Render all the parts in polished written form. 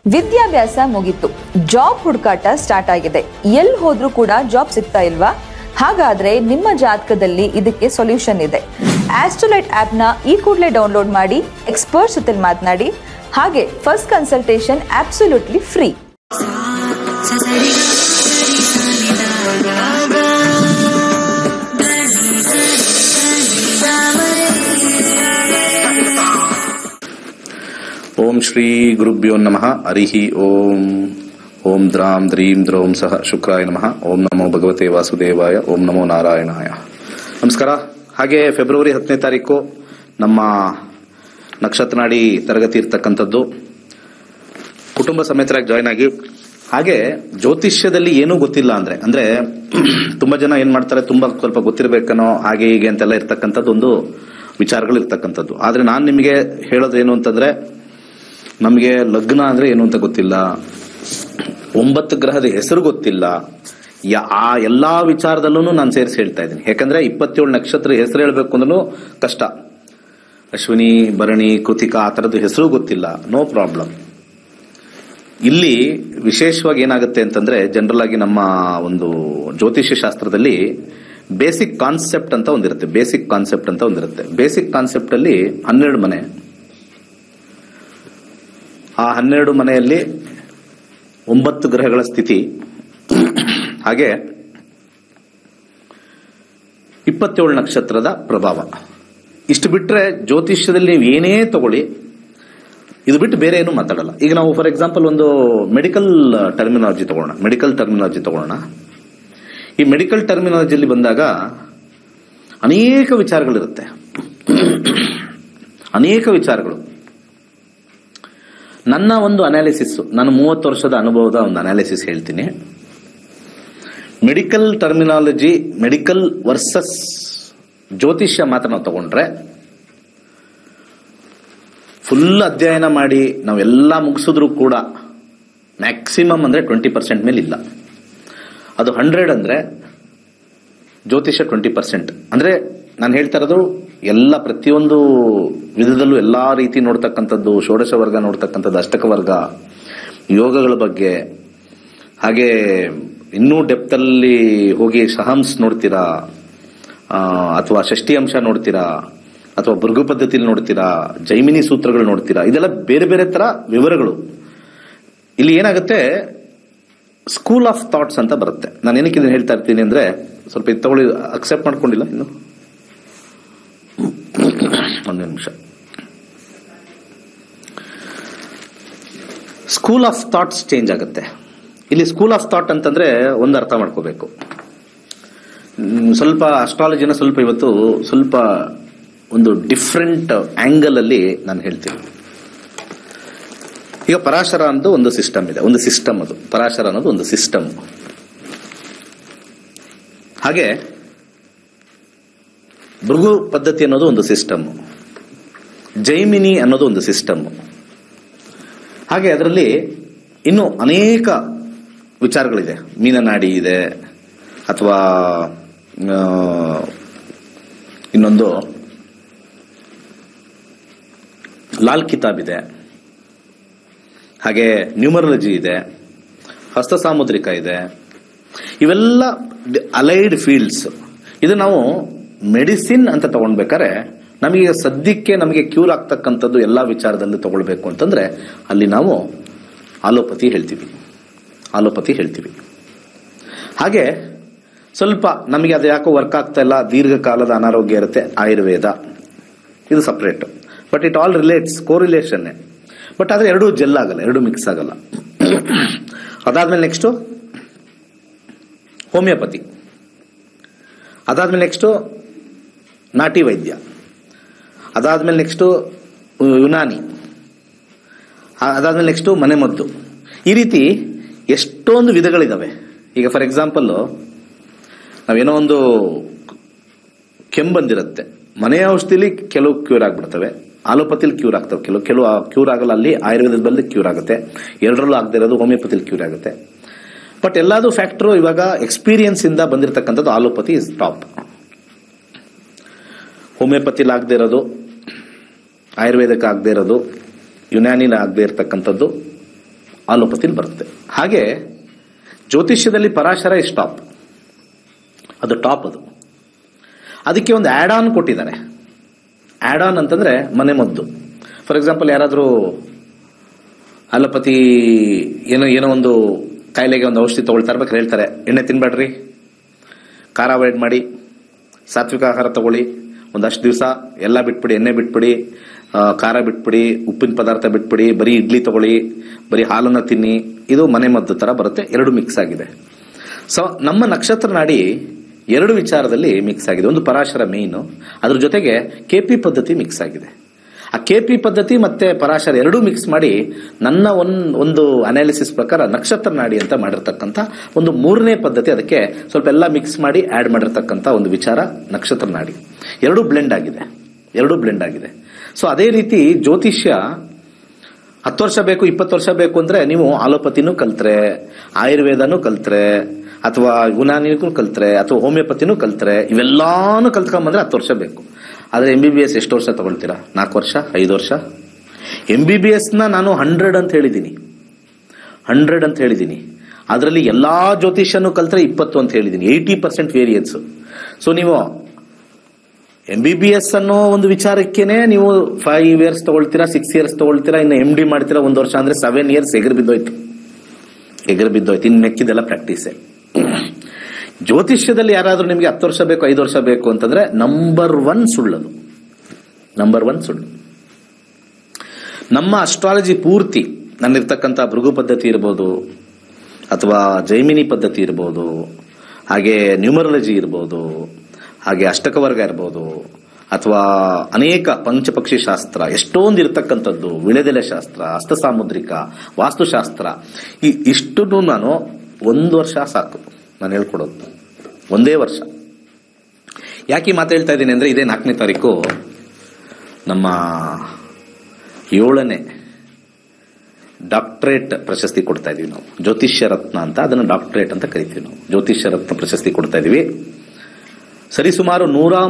ವಿದ್ಯಾಭ್ಯಾಸ ಮುಗಿತು, ಜಾಬ್ ಹುಡುಕಾಟ ಸ್ಟಾರ್ಟ್ ಆಗಿದೆ. ಎಲ್ಲಿ ಹೋದ್ರೂ ಕೂಡ ಜಾಬ್ ಸಿಗ್ತಾ ಇಲ್ವಾ? ಹಾಗಾದ್ರೆ ನಿಮ್ಮ ಜಾತಕದಲ್ಲಿ ಇದಕ್ಕೆ ಸೊಲ್ಯೂಷನ್ ಇದೆ. ಆಸ್ಟ್ರೋಲೈಟ್ ಆಪ್ ನ ಈ ಕೂಡಲೇ ಡೌನ್ಲೋಡ್ ಮಾಡಿ, ಎಕ್ಸ್ಪರ್ಟ್ಸ್ ಜೊತೆ ಮಾತನಾಡಿ. ಹಾಗೆ ಫಸ್ಟ್ ಕನ್ಸಲ್ಟೇಷನ್ ಅಬ್ಸಲ್ಯೂಟ್ಲಿ ಫ್ರೀ. ಓಂ ಶ್ರೀ ಗುರುಭ್ಯೋ ನಮಃ. ಹರಿಹಿ ಓಂ. ಓಂ ದ್ರಾಂ ದ್ರೀಂ ದ್ರೌಂ ಸಹ ಶುಕ್ರಾಯ ನಮಃ. ಓಂ ನಮೋ ಭಗವತೆ ವಾಸುದೇವಾಯ. ಓಂ ನಮೋ ನಾರಾಯಣಾಯ. ನಮಸ್ಕಾರ. ಹಾಗೆ ಫೆಬ್ರವರಿ 10ನೇ ತಾರೀಕು ನಮ್ಮ ನಕ್ಷತ್ರ ನಾಡಿ ತರಗತಿ ಇರ್ತಕ್ಕಂಥದ್ದು. ಕುಟುಂಬ ಸಮೇತರಾಗಿ ಜಾಯ್ನ್ ಆಗಿ. ಹಾಗೆ ಜ್ಯೋತಿಷ್ಯದಲ್ಲಿ ಏನೂ ಗೊತ್ತಿಲ್ಲ ಅಂದ್ರೆ ತುಂಬಾ ಜನ ಏನ್ ಮಾಡ್ತಾರೆ, ತುಂಬಾ ಸ್ವಲ್ಪ ಗೊತ್ತಿರಬೇಕನೋ ಹಾಗೆ ಹೀಗೆ ಅಂತೆಲ್ಲ ಇರ್ತಕ್ಕಂಥದ್ದು ಒಂದು ವಿಚಾರಗಳು ಇರ್ತಕ್ಕಂಥದ್ದು. ಆದ್ರೆ ನಾನು ನಿಮಗೆ ಹೇಳೋದೇನು ಅಂತಂದ್ರೆ, ನಮಗೆ ಲಗ್ನ ಅಂದ್ರೆ ಏನು ಅಂತ ಗೊತ್ತಿಲ್ಲ, 9 ಗ್ರಹದ ಹೆಸರು ಗೊತ್ತಿಲ್ಲ. ಆ ಎಲ್ಲಾ ವಿಚಾರದಲ್ಲೂ ನಾನು ಸೇರಿಸಿ ಹೇಳ್ತಾ ಇದ್ದೀನಿ. ಯಾಕಂದ್ರೆ 27 ನಕ್ಷತ್ರ ಹೆಸರು ಹೇಳ್ಬೇಕು ಅಂದ್ರೂ ಕಷ್ಟ. ಅಶ್ವಿನಿ, ಭರಣಿ, ಕೃತಿಕಾ ಆ ತರದ್ದು ಹೆಸರು ಗೊತ್ತಿಲ್ಲ, ನೋ ಪ್ರಾಬ್ಲಮ್. ಇಲ್ಲಿ ವಿಶೇಷವಾಗಿ ಏನಾಗುತ್ತೆ ಅಂತಂದ್ರೆ, ಜನರಲ್ ಆಗಿ ನಮ್ಮ ಒಂದು ಜ್ಯೋತಿಷ್ಯ ಶಾಸ್ತ್ರದಲ್ಲಿ ಬೇಸಿಕ್ ಕಾನ್ಸೆಪ್ಟ್ ಅಂತ ಒಂದಿರುತ್ತೆ. ಬೇಸಿಕ್ ಕಾನ್ಸೆಪ್ಟ್ ಅಲ್ಲಿ 12 ಮನೆ. ಆ 12 ಮನೆಯಲ್ಲಿ 9 ಗ್ರಹಗಳ ಸ್ಥಿತಿ, ಹಾಗೆ 27 ನಕ್ಷತ್ರದ ಪ್ರಭಾವ. ಇಷ್ಟು ಬಿಟ್ರೆ ಜ್ಯೋತಿಷ್ಯದಲ್ಲಿ ನೀವು ಏನೇ ತಗೊಳ್ಳಿ, ಇದು ಬಿಟ್ಟು ಬೇರೆ ಏನು ಮಾತಾಡಲ್ಲ. ಈಗ ನಾವು ಫಾರ್ ಎಕ್ಸಾಂಪಲ್ ಒಂದು ಮೆಡಿಕಲ್ ಟರ್ಮಿನಾಲಜಿ ತಗೊಳ್ಳೋಣ. ಈ ಮೆಡಿಕಲ್ ಟರ್ಮಿನಾಲಜಿಯಲ್ಲಿ ಬಂದಾಗ ಅನೇಕ ವಿಚಾರಗಳಿರುತ್ತೆ. ನನ್ನ ಒಂದು ಅನಾಲಿಸಿಸ್, ನಾನು 30 ವರ್ಷದ ಅನುಭವದ ಒಂದು ಅನಾಲಿಸಿಸ್ ಹೇಳ್ತೀನಿ. ಮೆಡಿಕಲ್ ಟರ್ಮಿನಾಲಜಿ, ಮೆಡಿಕಲ್ ವರ್ಸಸ್ ಜ್ಯೋತಿಷ್ಯ ಮಾತ್ರ ನಾವು ತಗೊಂಡ್ರೆ, ಫುಲ್ ಅಧ್ಯಯನ ಮಾಡಿ ನಾವೆಲ್ಲ ಮುಗಿಸಿದ್ರು ಕೂಡ ಮ್ಯಾಕ್ಸಿಮಮ್ ಅಂದ್ರೆ 20% ಮೇಲೆ ಇಲ್ಲ. ಅದು 100 ಅಂದ್ರೆ ಜ್ಯೋತಿಷ್ಯ 20%. ಅಂದ್ರೆ ನಾನು ಹೇಳ್ತಾ ಇರೋದು ಎಲ್ಲ ಪ್ರತಿಯೊಂದು ವಿಧದಲ್ಲೂ ಎಲ್ಲಾ ರೀತಿ ನೋಡ್ತಕ್ಕಂಥದ್ದು, ಷೋಡಶ ವರ್ಗ ನೋಡ್ತಕ್ಕಂಥದ್ದು, ಅಷ್ಟಕ ವರ್ಗ, ಯೋಗಗಳ ಬಗ್ಗೆ, ಹಾಗೆ ಇನ್ನೂ ಡೆಪ್ತ್ ಅಲ್ಲಿ ಹೋಗಿ ಸಹಂಸ್ ನೋಡ್ತೀರಾ, ಅಥವಾ ಷಷ್ಠಿ ಅಂಶ ನೋಡ್ತೀರಾ, ಅಥವಾ ಭೃಗು ಪದ್ಧತಿಯಲ್ಲಿ ನೋಡ್ತೀರಾ, ಜೈಮಿನಿ ಸೂತ್ರಗಳು ನೋಡ್ತೀರಾ. ಇದೆಲ್ಲ ಬೇರೆ ಬೇರೆ ತರ ವಿವರಗಳು. ಇಲ್ಲಿ ಏನಾಗುತ್ತೆ, ಸ್ಕೂಲ್ ಆಫ್ ಥಾಟ್ಸ್ ಅಂತ ಬರುತ್ತೆ. ನಾನು ಏನಕ್ಕೆ ಇದನ್ನ ಹೇಳ್ತಾ ಇರ್ತೀನಿ ಅಂದ್ರೆ, ಸ್ವಲ್ಪ ಇದು ತಗೊಳ್ಳಿ. ಅಕ್ಸೆಪ್ಟ್ ಮಾಡ್ಕೊಂಡಿಲ್ಲ ಇನ್ನು ಒಂದು ನಿಮಿಷ. ಸ್ಕೂಲ್ ಆಫ್ ಥಾಟ್ಸ್ ಚೇಂಜ್ ಆಗುತ್ತೆ. ಇಲ್ಲಿ ಸ್ಕೂಲ್ ಆಫ್ ಥಾಟ್ ಅಂತಂದ್ರೆ ಒಂದು ಅರ್ಥ ಮಾಡ್ಕೋಬೇಕು. ಸ್ವಲ್ಪ ಅಸ್ಟ್ರಾಲಜಿನ ಇವತ್ತು ಸ್ವಲ್ಪ ಒಂದು ಡಿಫ್ರೆಂಟ್ ಆಂಗಲ್ ಅಲ್ಲಿ ನಾನು ಹೇಳ್ತೀನಿ. ಈಗ ಪರಾಶರ ಅಂತ ಒಂದು ಸಿಸ್ಟಮ್ ಇದೆ, ಒಂದು ಸಿಸ್ಟಮ್. ಅದು ಪರಾಶರ ಅನ್ನೋದು ಒಂದು ಸಿಸ್ಟಮ್. ಹಾಗೆ ಭೃಗು ಪದ್ಧತಿ ಅನ್ನೋದು ಒಂದು ಸಿಸ್ಟಮ್, ಜೈಮಿನಿ ಅನ್ನೋದು ಒಂದು ಸಿಸ್ಟಮ್. ಹಾಗೆ ಅದರಲ್ಲಿ ಇನ್ನು ಅನೇಕ ವಿಚಾರಗಳಿದೆ. ಮೀನನಾಡಿ ಇದೆ, ಅಥವಾ ಇನ್ನೊಂದು ಲಾಲ್ ಕಿತಾಬ್ ಇದೆ, ಹಾಗೆ ನ್ಯೂಮರಾಲಜಿ ಇದೆ, ಹಸ್ತ ಸಾಮುದ್ರಿಕ ಇದೆ. ಇವೆಲ್ಲ ಅಲೈಡ್ ಫೀಲ್ಡ್ಸ್. ಇದು ನಾವು ಮೆಡಿಸಿನ್ ಅಂತ ತಗೊಂಡ್ಬೇಕಾದ್ರೆ ನಮಗೆ ಸದ್ಯಕ್ಕೆ ನಮಗೆ ಕ್ಯೂರ್ ಆಗ್ತಕ್ಕಂಥದ್ದು ಎಲ್ಲಾ ವಿಚಾರದಲ್ಲಿ ತಗೊಳ್ಬೇಕು ಅಂತಂದ್ರೆ ಅಲ್ಲಿ ನಾವು ಆಲೋಪತಿ ಹೇಳ್ತೀವಿ. ಹಾಗೆ ಸ್ವಲ್ಪ ನಮಗೆ ಅದು ಯಾಕೋ ವರ್ಕ್ ಆಗ್ತಾ ಇಲ್ಲ, ದೀರ್ಘಕಾಲದ ಅನಾರೋಗ್ಯ ಇರುತ್ತೆ, ಆಯುರ್ವೇದ, ಇದು separate. But it all relates, correlation. But ಆದ್ರೆ ಎರಡೂ ಜೆಲ್ ಆಗಲ್ಲ, ಎರಡೂ ಮಿಕ್ಸ್ ಆಗಲ್ಲ. ಅದಾದ್ಮೇಲೆ ನೆಕ್ಸ್ಟ್ ಹೋಮಿಯೋಪತಿ, ಅದಾದ್ಮೇಲೆ ನೆಕ್ಸ್ಟ್ ನಾಟಿ ವೈದ್ಯ, ಅದಾದ್ಮೇಲೆ ನೆಕ್ಸ್ಟ್ ಯುನಾನಿ, ಅದಾದ್ಮೇಲೆ ನೆಕ್ಸ್ಟ್ ಮನೆಮದ್ದು. ಈ ರೀತಿ ಎಷ್ಟೊಂದು ವಿಧಗಳಿದಾವೆ. ಈಗ ಫಾರ್ ಎಕ್ಸಾಂಪಲ್ ನಾವೇನೋ ಒಂದು ಕೆಮ್ಮು ಬಂದಿರುತ್ತೆ, ಮನೆಯ ಔಷಧಿಲಿ ಕೆಲವು ಕ್ಯೂರ್ ಆಗ್ಬಿಡ್ತವೆ, ಆಲೋಪತಿಲಿ ಕ್ಯೂರ್ ಆಗ್ತವೆ, ಕೆಲವು ಕ್ಯೂರ್ ಆಗಲ್ಲ. ಅಲ್ಲಿ ಆಯುರ್ವೇದದ ಬಲ್ಲಿ ಕ್ಯೂರ್ ಆಗುತ್ತೆ, ಎರಡರಲ್ಲೂ ಆಗದೆ ಇರೋದು ಹೋಮಿಯೋಪತಿಲಿ ಕ್ಯೂರ್ ಆಗುತ್ತೆ. ಬಟ್ ಎಲ್ಲಾದು ಫ್ಯಾಕ್ಟರ್ ಇವಾಗ ಎಕ್ಸ್ಪೀರಿಯನ್ಸ್ ಇಂದ ಬಂದಿರತಕ್ಕಂಥದ್ದು ಆಲೋಪತಿ ಇಸ್ ಟಾಪ್. ಹೋಮಿಯೋಪತಿಲಿ ಆಗದೆ ಇರೋದು, ಆಯುರ್ವೇದಕ್ಕೆ ಆಗದೆ ಇರೋದು, ಯುನಾನಿಲಿ ಆಗದೆ ಇರತಕ್ಕಂಥದ್ದು ಆಲೋಪತಿಲಿ ಬರುತ್ತೆ. ಹಾಗೆ ಜ್ಯೋತಿಷ್ಯದಲ್ಲಿ ಪರಾಶರ ಇಸ್ ಟಾಪ್, ಅದು ಟಾಪ್. ಅದಕ್ಕೆ ಒಂದು ಆ್ಯಡ್ ಆನ್ ಕೊಟ್ಟಿದ್ದಾರೆ. ಆ್ಯಡ್ ಆನ್ ಅಂತಂದ್ರೆ ಮನೆ ಮದ್ದು. ಫಾರ್ ಎಕ್ಸಾಂಪಲ್, ಯಾರಾದರೂ ಅಲೋಪತಿ ಏನೋ ಒಂದು ಕಾಯಿಲೆಗೆ ಒಂದು ಔಷಧಿ ತಗೊಳ್ತಾ ಇರ್ಬೇಕಾದ್ರೆ ಹೇಳ್ತಾರೆ, ಎಣ್ಣೆ ತಿನ್ಬೇಡ್ರಿ, ಖಾರ ಅವಾಯ್ಡ್ ಮಾಡಿ, ಸಾತ್ವಿಕ ಆಹಾರ ತಗೊಳ್ಳಿ, ಒಂದಷ್ಟು ದಿವಸ ಎಲ್ಲ ಬಿಟ್ಬಿಡಿ, ಎಣ್ಣೆ ಬಿಟ್ಬಿಡಿ, ಖಾರ ಬಿಟ್ಬಿಡಿ, ಉಪ್ಪಿನ ಪದಾರ್ಥ ಬಿಟ್ಬಿಡಿ, ಬರೀ ಇಡ್ಲಿ ತಗೊಳ್ಳಿ, ಬರೀ ಹಾಲನ್ನ ತಿನ್ನಿ. ಇದು ಮನೆ ಮದ್ದು ತರ ಬರುತ್ತೆ, ಎರಡು ಮಿಕ್ಸ್ ಆಗಿದೆ. ಸೊ ನಮ್ಮ ನಕ್ಷತ್ರ ನಾಡಿ ಎರಡು ವಿಚಾರದಲ್ಲಿ ಮಿಕ್ಸ್ ಆಗಿದೆ. ಒಂದು ಪರಾಶರ ಮೇಯ್ನು, ಅದ್ರ ಜೊತೆಗೆ ಕೆಪಿ ಪದ್ಧತಿ ಮಿಕ್ಸ್ ಆಗಿದೆ. ಆ ಕೆಪಿ ಪದ್ಧತಿ ಮತ್ತೆ ಪರಾಶರ ಎರಡೂ ಮಿಕ್ಸ್ ಮಾಡಿ ನನ್ನ ಒಂದು ಅನಾಲಿಸಿಸ್ ಪ್ರಕಾರ ನಕ್ಷತ್ರ ನಾಡಿ ಅಂತ ಮಾಡಿರ್ತಕ್ಕಂಥ ಒಂದು ಮೂರನೇ ಪದ್ಧತಿ, ಅದಕ್ಕೆ ಸ್ವಲ್ಪ ಎಲ್ಲ ಮಿಕ್ಸ್ ಮಾಡಿ ಆಡ್ ಮಾಡಿರ್ತಕ್ಕಂಥ ಒಂದು ವಿಚಾರ ನಕ್ಷತ್ರ ನಾಡಿ. ಎರಡೂ ಬ್ಲೆಂಡ್ ಆಗಿದೆ. ಸೊ ಅದೇ ರೀತಿ ಜ್ಯೋತಿಷ್ಯ 10 ವರ್ಷ ಬೇಕು, 20 ವರ್ಷ ಬೇಕು ಅಂದ್ರೆ ನೀವು ಆಲೋಪತಿನೂ ಕಲ್ತ್ರೆ, ಆಯುರ್ವೇದನೂ ಕಲ್ತ್ರೆ, ಅಥವಾ ಯುನಾನಿನೂ ಕಲ್ತ್ರೆ, ಅಥವಾ ಹೋಮಿಯೋಪತಿನೂ ಕಲ್ತ್ರೆ, ಇವೆಲ್ಲಾನು ಕಲ್ತ್ಕೊಂಡ್ಬಂದ್ರೆ 10 ವರ್ಷ ಬೇಕು. ಆದ್ರೆ MBBS ಎಷ್ಟು ವರ್ಷ ತಗೊಳ್ತೀರಾ? 4 ವರ್ಷ, 5 ವರ್ಷ. MBBS ನಾನು 100 ಅಂತ ಹೇಳಿದ್ದೀನಿ. ಅದರಲ್ಲಿ ಎಲ್ಲಾ ಜ್ಯೋತಿಷ್ಯನೂ ಕಲ್ತ್ರೆ 20 ಅಂತ ಹೇಳಿದ್ದೀನಿ. 80% ವೇರಿಯನ್ಸ್. ಸೊ ನೀವು MBBS ಅನ್ನೋ ಒಂದು ವಿಚಾರಕ್ಕೇನೆ ನೀವು 5 ಇಯರ್ಸ್ ತಗೊಳ್ತೀರಾ, 6 ಇಯರ್ಸ್ ತಗೊಳ್ತೀರಾ, ಇನ್ನು MD ಮಾಡ್ತೀರಾ 1 ವರ್ಷ ಅಂದ್ರೆ 7 ಇಯರ್ಸ್ ಎಗರ್ ಬಿದ್ದೋಯ್ತು. ಇನ್ನು ಮೆಕ್ಕಿದೆಲ್ಲ ಪ್ರಾಕ್ಟೀಸೇ. ಜ್ಯೋತಿಷ್ಯದಲ್ಲಿ ಯಾರಾದ್ರೂ ನಿಮಗೆ 10 ವರ್ಷ ಬೇಕು, 5 ವರ್ಷ ಬೇಕು ಅಂತಂದ್ರೆ ನಂಬರ್ 1 ಸುಳ್ಳು. ನಮ್ಮ ಅಸ್ಟ್ರಾಲಜಿ ಪೂರ್ತಿ ನನ್ನಿರ್ತಕ್ಕಂಥ ಭೃಗು ಪದ್ಧತಿ ಇರ್ಬೋದು, ಅಥವಾ ಜೈಮಿನಿ ಪದ್ಧತಿ ಇರ್ಬೋದು, ಹಾಗೆ ನ್ಯೂಮರಾಲಜಿ ಇರ್ಬೋದು, ಹಾಗೆ ಅಷ್ಟಕವರ್ಗ ಇರ್ಬೋದು, ಅಥವಾ ಅನೇಕ ಪಂಚಪಕ್ಷಿ ಶಾಸ್ತ್ರ, ಎಷ್ಟೊಂದು ಇರತಕ್ಕಂಥದ್ದು, ವಿಳೆದೆಲೆ ಶಾಸ್ತ್ರ, ಹಸ್ತ ಸಾಮುದ್ರಿಕ, ವಾಸ್ತುಶಾಸ್ತ್ರ, ಇಷ್ಟು ನಾನು 1 ವರ್ಷ ಸಾಕು ನಾನು ಹೇಳ್ಕೊಡೋದು. 1 ವರ್ಷ. ಯಾಕೆ ಮಾತು ಹೇಳ್ತಾ ಇದ್ದೀನಿ ಅಂದ್ರೆ, ಇದೇ 4ನೇ ತಾರೀಕು ನಮ್ಮ 7ನೇ ಡಾಕ್ಟರೇಟ್ ಪ್ರಶಸ್ತಿ ಕೊಡ್ತಾ ಇದೀವಿ ನಾವು. ಜ್ಯೋತಿಷ್ಯ ರತ್ನ ಅಂತ, ಅದನ್ನು ಡಾಕ್ಟರೇಟ್ ಅಂತ ಕರಿತೀವಿ ನಾವು. ಜ್ಯೋತಿಷ್ಯ ರತ್ನ ಪ್ರಶಸ್ತಿ ಕೊಡ್ತಾ ಇದೀವಿ. ಸರಿಸುಮಾರು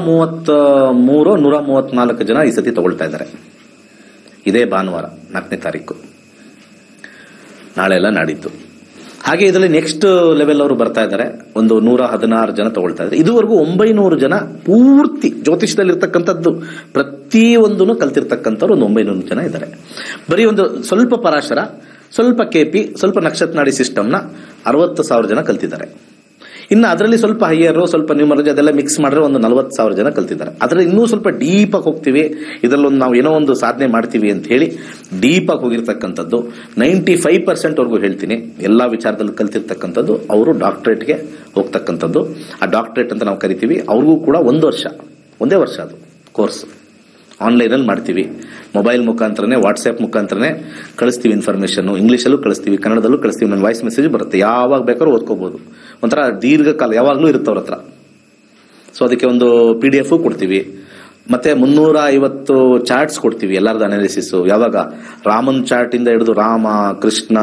134 ಜನ ಈ ಸತಿ ತಗೊಳ್ತಾ ಇದ್ದಾರೆ. ಇದೇ ಭಾನುವಾರ 4ನೇ ತಾರೀಕು, ನಾಳೆ ಎಲ್ಲ ನಾಡಿದ್ದು. ಹಾಗೆ ಇದರಲ್ಲಿ ನೆಕ್ಸ್ಟ್ ಲೆವೆಲ್ ಅವರು ಬರ್ತಾ ಇದ್ದಾರೆ, ಒಂದು 116 ಜನ ತಗೊಳ್ತಾ ಇದ್ದಾರೆ. ಇದುವರೆಗೂ 900 ಜನ ಪೂರ್ತಿ ಜ್ಯೋತಿಷದಲ್ಲಿ ಇರ್ತಕ್ಕಂಥದ್ದು ಪ್ರತಿಯೊಂದನ್ನು ಕಲ್ತಿರ್ತಕ್ಕಂಥವ್ರು ಒಂದು 900 ಜನ ಇದ್ದಾರೆ. ಬರೀ ಒಂದು ಸ್ವಲ್ಪ ಪರಾಶರ, ಸ್ವಲ್ಪ ಕೆಪಿ, ಸ್ವಲ್ಪ ನಕ್ಷತ್ರ ನಾಡಿ ಸಿಸ್ಟಮ್ನ 60,000 ಜನ ಕಲ್ತಿದ್ದಾರೆ. ಇನ್ನು ಅದರಲ್ಲಿ ಸ್ವಲ್ಪ ಹೈಯರು, ಸ್ವಲ್ಪ ನ್ಯೂಮರಾಲಜಿ ಅದೆಲ್ಲ ಮಿಕ್ಸ್ ಮಾಡಿದ್ರೆ ಒಂದು 40,000 ಜನ ಕಲ್ತಿದ್ದಾರೆ. ಅದರಲ್ಲಿ ಇನ್ನೂ ಸ್ವಲ್ಪ ಡೀಪ್ ಆಗಿ ಹೋಗ್ತೀವಿ, ಇದರಲ್ಲೊಂದು ನಾವು ಏನೋ ಒಂದು ಸಾಧನೆ ಮಾಡ್ತೀವಿ ಅಂತ ಹೇಳಿ ಡೀಪ್ ಆಗಿ ಹೋಗಿರ್ತಕ್ಕಂಥದ್ದು 95% ವರೆಗೂ ಹೇಳ್ತೀನಿ. ಎಲ್ಲಾ ವಿಚಾರದಲ್ಲಿ ಕಲ್ತಿರ್ತಕ್ಕಂಥದ್ದು ಅವರು ಡಾಕ್ಟರೇಟ್ಗೆ ಹೋಗ್ತಕ್ಕಂಥದ್ದು. ಆ ಡಾಕ್ಟರೇಟ್ ಅಂತ ನಾವು ಕರಿತೀವಿ. ಅವ್ರಿಗೂ ಕೂಡ 1 ವರ್ಷ ಅದು ಕೋರ್ಸ್. ಆನ್ಲೈನಲ್ಲಿ ಮಾಡ್ತೀವಿ, ಮೊಬೈಲ್ ಮುಖಾಂತರನೇ, ವಾಟ್ಸ್ಆಪ್ ಮುಖಾಂತರನೇ ಕಳಿಸ್ತೀವಿ ಇನ್ಫಾರ್ಮೇಶನ್. ಇಂಗ್ಲಿಷಲ್ಲೂ ಕಳಿಸ್ತೀವಿ, ಕನ್ನಡದಲ್ಲೂ ಕಳಿಸ್ತೀವಿ. ನನ್ನ ವಾಯ್ಸ್ ಮೆಸೇಜ್ ಬರುತ್ತೆ, ಯಾವಾಗ ಬೇಕಾದ್ರೂ ಓದ್ಕೋಬಹುದು. ಒಂಥರ ದೀರ್ಘಕಾಲ ಯಾವಾಗಲೂ ಇರುತ್ತೆ ಅವ್ರ ಹತ್ರ. ಸೊ ಅದಕ್ಕೆ ಒಂದು PDF ಕೊಡ್ತೀವಿ, ಮತ್ತೆ 350 ಚಾರ್ಟ್ಸ್ ಕೊಡ್ತೀವಿ, ಎಲ್ಲರದ್ದು ಅನಾಲಿಸಿಸ್. ಯಾವಾಗ ರಾಮನ್ ಚಾರ್ಟ್ ಇಂದ ಹಿಡಿದು ರಾಮ, ಕೃಷ್ಣ,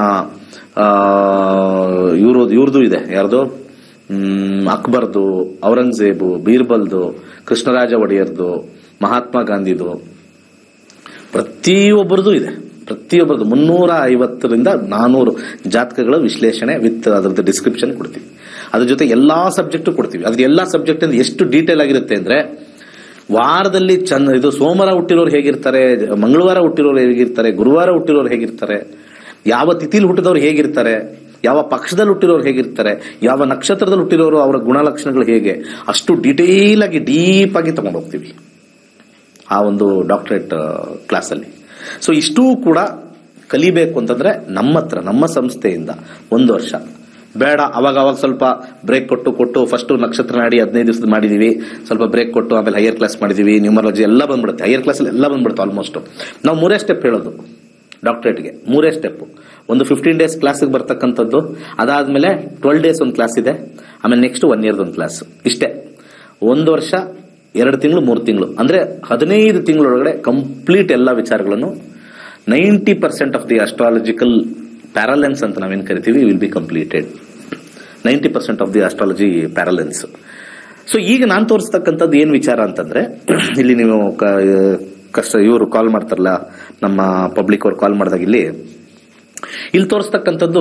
ಇವ್ರದ್ದು ಇದೆ, ಯಾರ್ದು, ಅಕ್ಬರ್ದು, ಔರಂಗಜೇಬು, ಬೀರ್ಬಲ್ದು, ಕೃಷ್ಣರಾಜ ಒಡೆಯರ್ದು, ಮಹಾತ್ಮ ಗಾಂಧಿದು, ಪ್ರತಿಯೊಬ್ಬರದು ಇದೆ. 350ರಿಂದ 400 ಜಾತಕಗಳ ವಿಶ್ಲೇಷಣೆ ವಿತ್ ಅದರದ್ದು ಡಿಸ್ಕ್ರಿಪ್ಷನ್ ಕೊಡ್ತೀವಿ. ಅದ್ರ ಜೊತೆ ಎಲ್ಲಾ ಸಬ್ಜೆಕ್ಟ್ ಕೊಡ್ತೀವಿ. ಅದ್ರ ಎಲ್ಲಾ ಸಬ್ಜೆಕ್ಟ್ ಎಷ್ಟು ಡೀಟೇಲ್ ಆಗಿರುತ್ತೆ ಅಂದ್ರೆ, ವಾರದಲ್ಲಿ ಇದು ಸೋಮವಾರ ಹುಟ್ಟಿರೋರು ಹೇಗಿರ್ತಾರೆ, ಮಂಗಳವಾರ ಹುಟ್ಟಿರೋರು ಹೇಗಿರ್ತಾರೆ, ಗುರುವಾರ ಹುಟ್ಟಿರೋರು ಹೇಗಿರ್ತಾರೆ, ಯಾವ ತಿಥಿಲಿ ಹುಟ್ಟಿದವ್ರು ಹೇಗಿರ್ತಾರೆ, ಯಾವ ಪಕ್ಷದಲ್ಲಿ ಹುಟ್ಟಿರೋರು ಹೇಗಿರ್ತಾರೆ, ಯಾವ ನಕ್ಷತ್ರದಲ್ಲಿ ಹುಟ್ಟಿರೋರು ಅವರ ಗುಣಲಕ್ಷಣಗಳು ಹೇಗೆ, ಅಷ್ಟು ಡೀಟೇಲ್ ಆಗಿ ಡೀಪ್ ಆಗಿ ತಗೊಂಡು ಹೋಗ್ತೀವಿ ಆ ಒಂದು ಡಾಕ್ಟರೇಟ್ ಕ್ಲಾಸಲ್ಲಿ. ಸೊ ಇಷ್ಟೂ ಕೂಡ ಕಲಿಬೇಕು ಅಂತಂದ್ರೆ ನಮ್ಮ ಸಂಸ್ಥೆಯಿಂದ 1 ವರ್ಷ ಬೇಡ. ಅವಾಗ ಸ್ವಲ್ಪ ಬ್ರೇಕ್ ಕೊಟ್ಟು ಫಸ್ಟ್ ನಕ್ಷತ್ರ ನಾಡಿ 15 ದಿವಸದ ಮಾಡಿದೀವಿ, ಸ್ವಲ್ಪ ಬ್ರೇಕ್ ಕೊಟ್ಟು ಆಮೇಲೆ ಹೈಯರ್ ಕ್ಲಾಸ್ ಮಾಡಿದೀವಿ, ನ್ಯೂಮರಾಲಜಿ ಎಲ್ಲ ಬಂದ್ಬಿಡುತ್ತೆ. ಹೈಯರ್ ಕ್ಲಾಸಲ್ಲಿ ಎಲ್ಲ ಬಂದ್ಬಿಡುತ್ತೆ ಆಲ್ಮೋಸ್ಟ್. ನಾವು 3 ಸ್ಟೆಪ್ ಹೇಳೋದು ಡಾಕ್ಟರೇಟ್ಗೆ. 3 ಸ್ಟೆಪ್. ಒಂದು 15 ಡೇಸ್ ಕ್ಲಾಸ್ಗೆ ಬರ್ತಕ್ಕಂಥದ್ದು, ಅದಾದ್ಮೇಲೆ 12 ಡೇಸ್ ಒಂದು ಕ್ಲಾಸ್ ಇದೆ, ಆಮೇಲೆ ನೆಕ್ಸ್ಟ್ 1 ಇಯರ್ದು ಒಂದು ಕ್ಲಾಸ್. ಇಷ್ಟೇ. 1 ವರ್ಷ 2 ತಿಂಗಳು 3 ತಿಂಗಳು ಅಂದ್ರೆ 15 ತಿಂಗಳೊಳಗಡೆ ಕಂಪ್ಲೀಟ್ ಎಲ್ಲ ವಿಚಾರಗಳನ್ನು 90% ಆಫ್ ದಿ ಅಸ್ಟ್ರಾಲಜಿಕಲ್ ಪ್ಯಾರಲೆನ್ಸ್ ಅಂತ ನಾವೇನು ಕರಿತೀವಿ will be completed. 90% of the astrology parlance. So ಈಗ ನಾನು ತೋರಿಸ್ತಕ್ಕಂಥದ್ದು ಏನ್ ವಿಚಾರ ಅಂತಂದ್ರೆ, ಇಲ್ಲಿ ನೀವು ಇವರು ಕಾಲ್ ಮಾಡ್ತಾರಲ್ಲ, ನಮ್ಮ ಪಬ್ಲಿಕ್ ಅವ್ರು ಕಾಲ್ ಮಾಡಿದಾಗ ಇಲ್ಲಿ ಇಲ್ಲಿ ತೋರಿಸ್ತಕ್ಕಂಥದ್ದು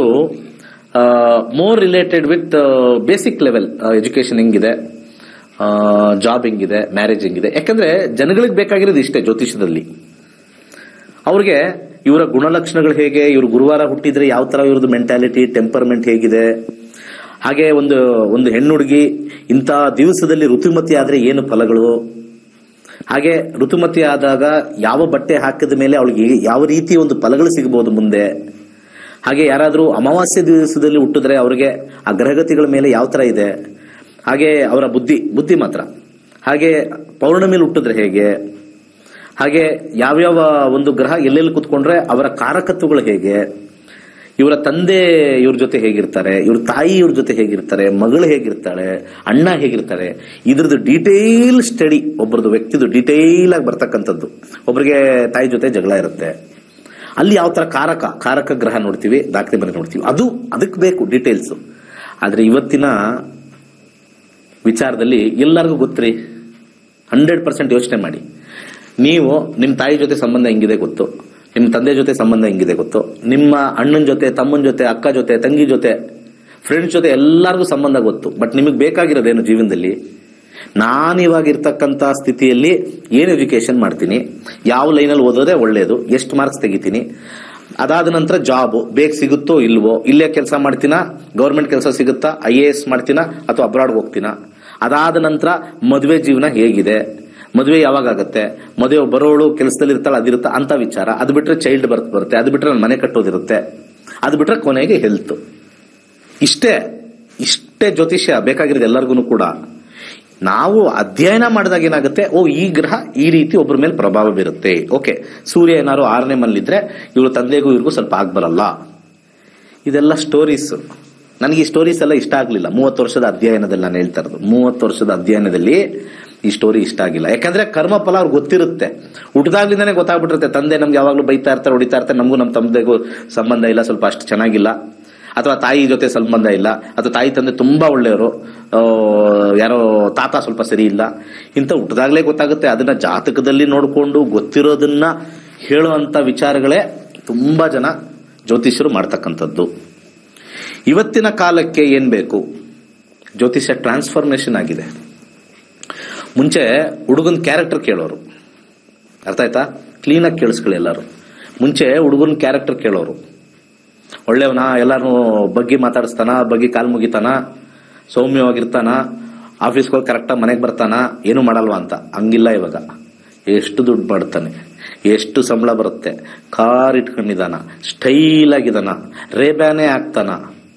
more related with basic level education ಹೆಂಗಿದೆ, ಜಾಬ್ ಹೆಂಗಿದೆ, ಮ್ಯಾರೇಜ್ ಹೆಂಗಿದೆ. ಯಾಕಂದ್ರೆ ಜನಗಳಿಗೆ ಬೇಕಾಗಿರೋದು ಇಷ್ಟೇ ಜ್ಯೋತಿಷದಲ್ಲಿ. ಅವ್ರಿಗೆ ಇವರ ಗುಣಲಕ್ಷಣಗಳು ಹೇಗೆ, ಇವರು ಗುರುವಾರ ಹುಟ್ಟಿದ್ರೆ ಯಾವ ತರ ಇವ್ರದ್ದು ಮೆಂಟಾಲಿಟಿ, ಟೆಂಪರ್ಮೆಂಟ್ ಹೇಗಿದೆ, ಹಾಗೆ ಒಂದು ಹೆಣ್ಣು ಹುಡುಗಿ ಇಂಥ ದಿವಸದಲ್ಲಿ ಋತುಮತಿ ಆದ್ರೆ ಏನು ಫಲಗಳು, ಹಾಗೆ ಋತುಮತಿ ಆದಾಗ ಯಾವ ಬಟ್ಟೆ ಹಾಕಿದ ಮೇಲೆ ಅವಳಿಗೆ ಯಾವ ರೀತಿ ಒಂದು ಫಲಗಳು ಸಿಗಬಹುದು ಮುಂದೆ, ಹಾಗೆ ಯಾರಾದ್ರೂ ಅಮಾವಾಸ್ಯ ದಿವಸದಲ್ಲಿ ಹುಟ್ಟಿದ್ರೆ ಅವರಿಗೆ ಆ ಗ್ರಹಗತಿಗಳ ಮೇಲೆ ಯಾವ ತರ ಇದೆ, ಹಾಗೆ ಅವರ ಬುದ್ಧಿ ಮಾತ್ರ, ಹಾಗೆ ಪೌರ್ಣಮಿಲಿ ಹುಟ್ಟಿದ್ರೆ ಹೇಗೆ, ಹಾಗೆ ಯಾವ್ಯಾವ ಒಂದು ಗ್ರಹ ಎಲ್ಲೆಲ್ಲಿ ಕುತ್ಕೊಂಡ್ರೆ ಅವರ ಕಾರಕತ್ವಗಳು ಹೇಗೆ, ಇವರ ತಂದೆ ಇವ್ರ ಜೊತೆ ಹೇಗಿರ್ತಾರೆ, ಇವ್ರ ತಾಯಿ ಇವ್ರ ಜೊತೆ ಹೇಗಿರ್ತಾರೆ, ಮಗಳು ಹೇಗಿರ್ತಾಳೆ, ಅಣ್ಣ ಹೇಗಿರ್ತಾರೆ, ಇದ್ರದ್ದು ಡೀಟೇಲ್ ಸ್ಟಡಿ, ಒಬ್ಬರದು ವ್ಯಕ್ತಿದು ಡೀಟೇಲ್ ಆಗಿ ಬರ್ತಕ್ಕಂಥದ್ದು. ಒಬ್ಬರಿಗೆ ತಾಯಿ ಜೊತೆ ಜಗಳ ಇರುತ್ತೆ, ಅಲ್ಲಿ ಯಾವ ತರ ಕಾರಕ ಗ್ರಹ ನೋಡ್ತೀವಿ, ದಾಖಲೆ ಮನೆ ನೋಡ್ತೀವಿ, ಅದಕ್ಕೆ ಬೇಕು ಡೀಟೇಲ್ಸ್. ಆದ್ರೆ ಇವತ್ತಿನ ವಿಚಾರದಲ್ಲಿ ಎಲ್ಲರಿಗೂ ಗೊತ್ತ್ರಿ, 100% ಯೋಚನೆ ಮಾಡಿ. ನೀವು ನಿಮ್ಮ ತಾಯಿ ಜೊತೆ ಸಂಬಂಧ ಹೆಂಗಿದೆ ಗೊತ್ತು, ನಿಮ್ಮ ತಂದೆ ಜೊತೆ ಸಂಬಂಧ ಹೆಂಗಿದೆ ಗೊತ್ತು, ನಿಮ್ಮ ಅಣ್ಣನ ಜೊತೆ, ತಮ್ಮನ ಜೊತೆ, ಅಕ್ಕ ಜೊತೆ, ತಂಗಿ ಜೊತೆ, ಫ್ರೆಂಡ್ಸ್ ಜೊತೆ ಎಲ್ಲರಿಗೂ ಸಂಬಂಧ ಗೊತ್ತು. ಬಟ್ ನಿಮಗೆ ಬೇಕಾಗಿರೋದೇನು ಜೀವನದಲ್ಲಿ? ನಾನು ಇವಾಗ ಇರ್ತಕ್ಕಂಥ ಸ್ಥಿತಿಯಲ್ಲಿ ಏನು ಎಜುಕೇಶನ್ ಮಾಡ್ತೀನಿ, ಯಾವ ಲೈನಲ್ಲಿ ಓದೋದೇ ಒಳ್ಳೇದು, ಎಷ್ಟು ಮಾರ್ಕ್ಸ್ ತೆಗಿತೀನಿ, ಅದಾದ ನಂತರ ಜಾಬ್ ಬೇಗ ಸಿಗುತ್ತೋ ಇಲ್ವೋ, ಇಲ್ಲೇ ಕೆಲಸ ಮಾಡ್ತೀನಾ, ಗೌರ್ಮೆಂಟ್ ಕೆಲಸ ಸಿಗುತ್ತಾ, IAS ಮಾಡ್ತೀನಾ ಅಥವಾ ಅಬ್ರಾಡ್ ಹೋಗ್ತೀನಾ, ಅದಾದ ನಂತರ ಮದುವೆ ಜೀವನ ಹೇಗಿದೆ, ಮದುವೆ ಯಾವಾಗ ಆಗುತ್ತೆ, ಮದುವೆ ಬರೋಳು ಕೆಲಸದಲ್ಲಿ ಇರ್ತಾಳೆ ಅದಿರುತ್ತಾ ಅಂತ ವಿಚಾರ. ಅದು ಬಿಟ್ರೆ ಚೈಲ್ಡ್ ಬರ್ತ್ ಬರುತ್ತೆ, ಅದು ಬಿಟ್ರೆ ನನ್ನ ಮನೆ ಕಟ್ಟೋದಿರುತ್ತೆ, ಅದು ಬಿಟ್ರೆ ಕೊನೆಗೆ ಹೆಲ್ತ್. ಇಷ್ಟೇ ಜ್ಯೋತಿಷ್ಯ ಬೇಕಾಗಿರೋದು ಎಲ್ಲರಿಗೂ ಕೂಡ. ನಾವು ಅಧ್ಯಯನ ಮಾಡಿದಾಗ ಏನಾಗುತ್ತೆ, ಈ ಗ್ರಹ ಈ ರೀತಿ ಒಬ್ಬರ ಮೇಲೆ ಪ್ರಭಾವ ಬೀರುತ್ತೆ. ಓಕೆ, ಸೂರ್ಯ ಏನಾದ್ರು 6ನೇ ಮನೇಲಿದ್ರೆ ಇವ್ರ ತಂದೆಗೂ ಇವ್ರಿಗೂ ಸ್ವಲ್ಪ ಆಗ್ಬರಲ್ಲ. ಇದೆಲ್ಲ ಸ್ಟೋರೀಸ್. ನನಗೆ ಈ ಸ್ಟೋರೀಸ್ ಎಲ್ಲ ಇಷ್ಟ ಆಗ್ಲಿಲ್ಲ 30 ವರ್ಷದ ಅಧ್ಯಯನದಲ್ಲಿ. ನಾನು ಹೇಳ್ತಾ ಇರೋದು 30 ವರ್ಷದ ಅಧ್ಯಯನದಲ್ಲಿ ಈ ಸ್ಟೋರಿ ಇಷ್ಟ ಆಗಿಲ್ಲ. ಯಾಕಂದ್ರೆ ಕರ್ಮಫಲ ಅವ್ರಿಗೆ ಗೊತ್ತಿರುತ್ತೆ, ಹುಟ್ಟದಾಗ್ಲಿಂದಾನೆ ಗೊತ್ತಾಗ್ಬಿಟ್ಟಿರುತ್ತೆ. ತಂದೆ ನಮ್ಗೆ ಯಾವಾಗ್ಲೂ ಬೈತಾ ಇರ್ತಾರೆ, ಹೊಡಿತಾ ಇರ್ತಾರೆ, ನಮಗೂ ನಮ್ಮ ತಂದೆಗೂ ಸಂಬಂಧ ಇಲ್ಲ, ಸ್ವಲ್ಪ ಅಷ್ಟು ಚೆನ್ನಾಗಿಲ್ಲ, ಅಥವಾ ತಾಯಿ ಜೊತೆ ಸಂಬಂಧ ಇಲ್ಲ, ಅಥವಾ ತಾಯಿ ತಂದೆ ತುಂಬಾ ಒಳ್ಳೆಯವರು, ಯಾರೋ ತಾತ ಸ್ವಲ್ಪ ಸರಿ ಇಲ್ಲ, ಇಂಥ ಹುಟ್ಟದಾಗ್ಲೇ ಗೊತ್ತಾಗುತ್ತೆ. ಅದನ್ನ ಜಾತಕದಲ್ಲಿ ನೋಡ್ಕೊಂಡು ಗೊತ್ತಿರೋದನ್ನ ಹೇಳುವಂತ ವಿಚಾರಗಳೇ ತುಂಬಾ ಜನ ಜ್ಯೋತಿಷ್ಯರು ಮಾಡ್ತಕ್ಕಂಥದ್ದು. ಇವತ್ತಿನ ಕಾಲಕ್ಕೆ ಏನ್ ಬೇಕು, ಜ್ಯೋತಿಷ್ಯ ಟ್ರಾನ್ಸ್ಫಾರ್ಮೇಶನ್ ಆಗಿದೆ. ಮುಂಚೆ ಹುಡುಗನ ಕ್ಯಾರೆಕ್ಟರ್ ಕೇಳೋರು, ಅರ್ಥ ಆಯ್ತಾ? ಕ್ಲೀನಾಗಿ ಕೇಳಿಸ್ಕೊಳ್ಳಿ ಎಲ್ಲರೂ. ಮುಂಚೆ ಹುಡುಗನ ಕ್ಯಾರೆಕ್ಟರ್ ಕೇಳೋರು, ಒಳ್ಳೆಯವನ, ಎಲ್ಲಾರು ಬಗ್ಗೆ ಮಾತಾಡಿಸ್ತಾನ, ಬಗ್ಗೆ ಕಾಲ್ ಮುಗಿತಾನ, ಸೌಮ್ಯವಾಗಿರ್ತಾನ, ಆಫೀಸ್ಗೆ ಹೋಗಿ ಕರೆಕ್ಟಾಗಿ ಮನೆಗೆ ಬರ್ತಾನ, ಏನು ಮಾಡಲ್ವಾ ಅಂತ. ಹಂಗಿಲ್ಲ ಇವಾಗ. ಎಷ್ಟು ದುಡ್ಡು ಮಾಡ್ತಾನೆ, ಎಷ್ಟು ಸಂಬಳ ಬರುತ್ತೆ, ಕಾರ್ ಇಟ್ಕೊಂಡಿದ್ದಾನ, ಸ್ಟೈಲ್ ಆಗಿದಾನ, ರೇಬ್ಯಾನೇ ಹಾಕ್ತಾನ,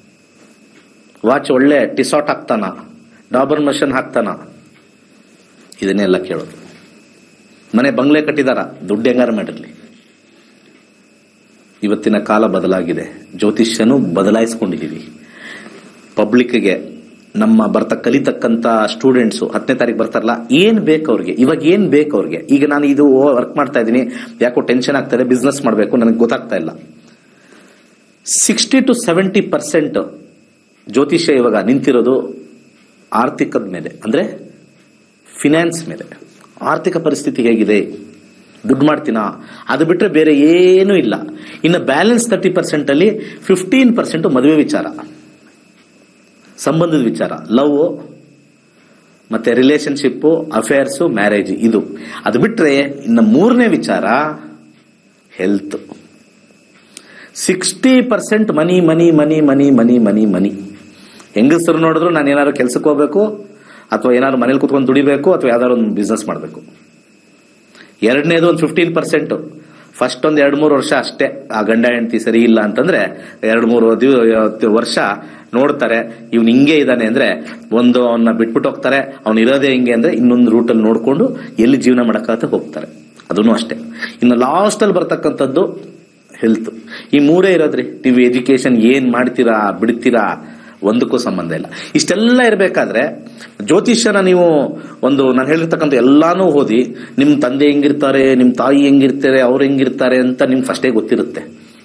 ವಾಚ್ ಒಳ್ಳೆ ಟಿಸಾಟ್ ಹಾಕ್ತಾನ, ಡಾಬರ್ ಮಷನ್ ಹಾಕ್ತಾನ, ಇದನ್ನೆಲ್ಲ ಕೇಳೋದು. ಮನೆ ಬಂಗ್ಲೆ ಕಟ್ಟಿದಾರ, ದುಡ್ಡು ಹೆಂಗಾರ ಮಾಡಿರ್ಲಿ. ಇವತ್ತಿನ ಕಾಲ ಬದಲಾಗಿದೆ, ಜ್ಯೋತಿಷ್ಯನು ಬದಲಾಯಿಸ್ಕೊಂಡಿದೀವಿ. ಪಬ್ಲಿಕ್ಗೆ ನಮ್ಮ ಕಲಿತಕ್ಕಂತ ಸ್ಟೂಡೆಂಟ್ಸು 10ನೇ ತಾರೀಕು ಬರ್ತಾರಲ್ಲ, ಏನ್ ಬೇಕು ಅವ್ರಿಗೆ, ಇವಾಗ ಏನ್ ಬೇಕು ಅವ್ರಿಗೆ? ಈಗ ನಾನು ಇದು ವರ್ಕ್ ಮಾಡ್ತಾ ಇದ್ದೀನಿ, ಯಾಕೋ ಟೆನ್ಷನ್ ಆಗ್ತಾ ಇದೆ, ಬಿಸ್ನೆಸ್ ಮಾಡಬೇಕು, ನನಗೆ ಗೊತ್ತಾಗ್ತಾ ಇಲ್ಲ. 60 to 70% ಜ್ಯೋತಿಷ್ಯ ಇವಾಗ ನಿಂತಿರೋದು ಆರ್ಥಿಕದ ಮೇಲೆ, ಅಂದ್ರೆ ಫಿನಾನ್ಸ್ ಮೇಲೆ. ಆರ್ಥಿಕ ಪರಿಸ್ಥಿತಿ ಹೇಗಿದೆ, ದುಡ್ಡು ಮಾಡ್ತೀನಾ, ಅದು ಬಿಟ್ರೆ ಬೇರೆ ಏನೂ ಇಲ್ಲ. ಇನ್ನು ಬ್ಯಾಲೆನ್ಸ್ 30% ಅಲ್ಲಿ 15% ಮದುವೆ ವಿಚಾರ, ಸಂಬಂಧದ ವಿಚಾರ, ಲವ್ ಮತ್ತೆ ರಿಲೇಶನ್ಶಿಪ್, ಅಫೇರ್ಸ್, ಮ್ಯಾರೇಜ್. ಇದು ಅದು ಬಿಟ್ರೆ ಇನ್ನು 3ನೇ ವಿಚಾರ ಹೆಲ್ತ್. 60% ಮನಿ ಮನಿ ಮನಿ ಮನಿ ಮನಿ ಮನಿ ಮನಿ. ಹೆಂಗಸರು ನೋಡಿದ್ರು ನಾನು ಏನಾದ್ರು ಕೆಲ್ಸಕ್ಕೆ ಹೋಗ್ಬೇಕು, ಅಥವಾ ಏನಾದ್ರು ಮನೇಲಿ ಕುತ್ಕೊಂಡು ದುಡಿಬೇಕು, ಅಥವಾ ಯಾವ್ದಾದ್ರು ಒಂದು ಬಿಸ್ನೆಸ್ ಮಾಡಬೇಕು. ಎರಡನೇದು ಒಂದು 15%. ಫಸ್ಟ್ ಒಂದು 2-3 ವರ್ಷ ಅಷ್ಟೇ, ಆ ಗಂಡ ಹೆಂಡತಿ ಸರಿ ಇಲ್ಲ ಅಂತಂದ್ರೆ 2-3 ವರ್ಷ ನೋಡ್ತಾರೆ. ಇವ್ನು ಹಿಂಗೆ ಇದ್ದಾನೆ ಅಂದ್ರೆ ಒಂದು ಅವನ್ನ ಬಿಟ್ಬಿಟ್ಟು ಹೋಗ್ತಾರೆ, ಅವ್ನು ಇರೋದೇ ಹಿಂಗೆ ಅಂದ್ರೆ ಇನ್ನೊಂದು ರೂಟಲ್ಲಿ ನೋಡ್ಕೊಂಡು ಎಲ್ಲಿ ಜೀವನ ಮಾಡಕ್ಕಾಗತ್ತೆ ಹೋಗ್ತಾರೆ. ಅದನ್ನು ಅಷ್ಟೇ. ಇನ್ನು ಲಾಸ್ಟ್ ಅಲ್ಲಿ ಬರ್ತಕ್ಕಂಥದ್ದು ಹೆಲ್ತ್. ಈ 3 ಇರೋದ್ರಿ. ನೀವು ಎಜುಕೇಶನ್ ಏನ್ ಮಾಡ್ತೀರಾ ಬಿಡ್ತೀರಾ ಒಂದಕ್ಕೂ ಸಂಬಂಧ ಇಲ್ಲ. ಇಷ್ಟೆಲ್ಲ ಇರಬೇಕಾದ್ರೆ ಜ್ಯೋತಿಷ್ಯನ ನೀವು ನಾನು ಹೇಳಿರ್ತಕ್ಕಂಥ ಎಲ್ಲಾನು ಓದಿ, ನಿಮ್ ತಂದೆ ಹೆಂಗಿರ್ತಾರೆ, ನಿಮ್ ತಾಯಿ ಹೆಂಗಿರ್ತಾರೆ, ಅವ್ರು ಹೆಂಗಿರ್ತಾರೆ ಅಂತ ನಿಮ್ಗೆ ಫಸ್ಟೇ ಗೊತ್ತಿರುತ್ತೆ.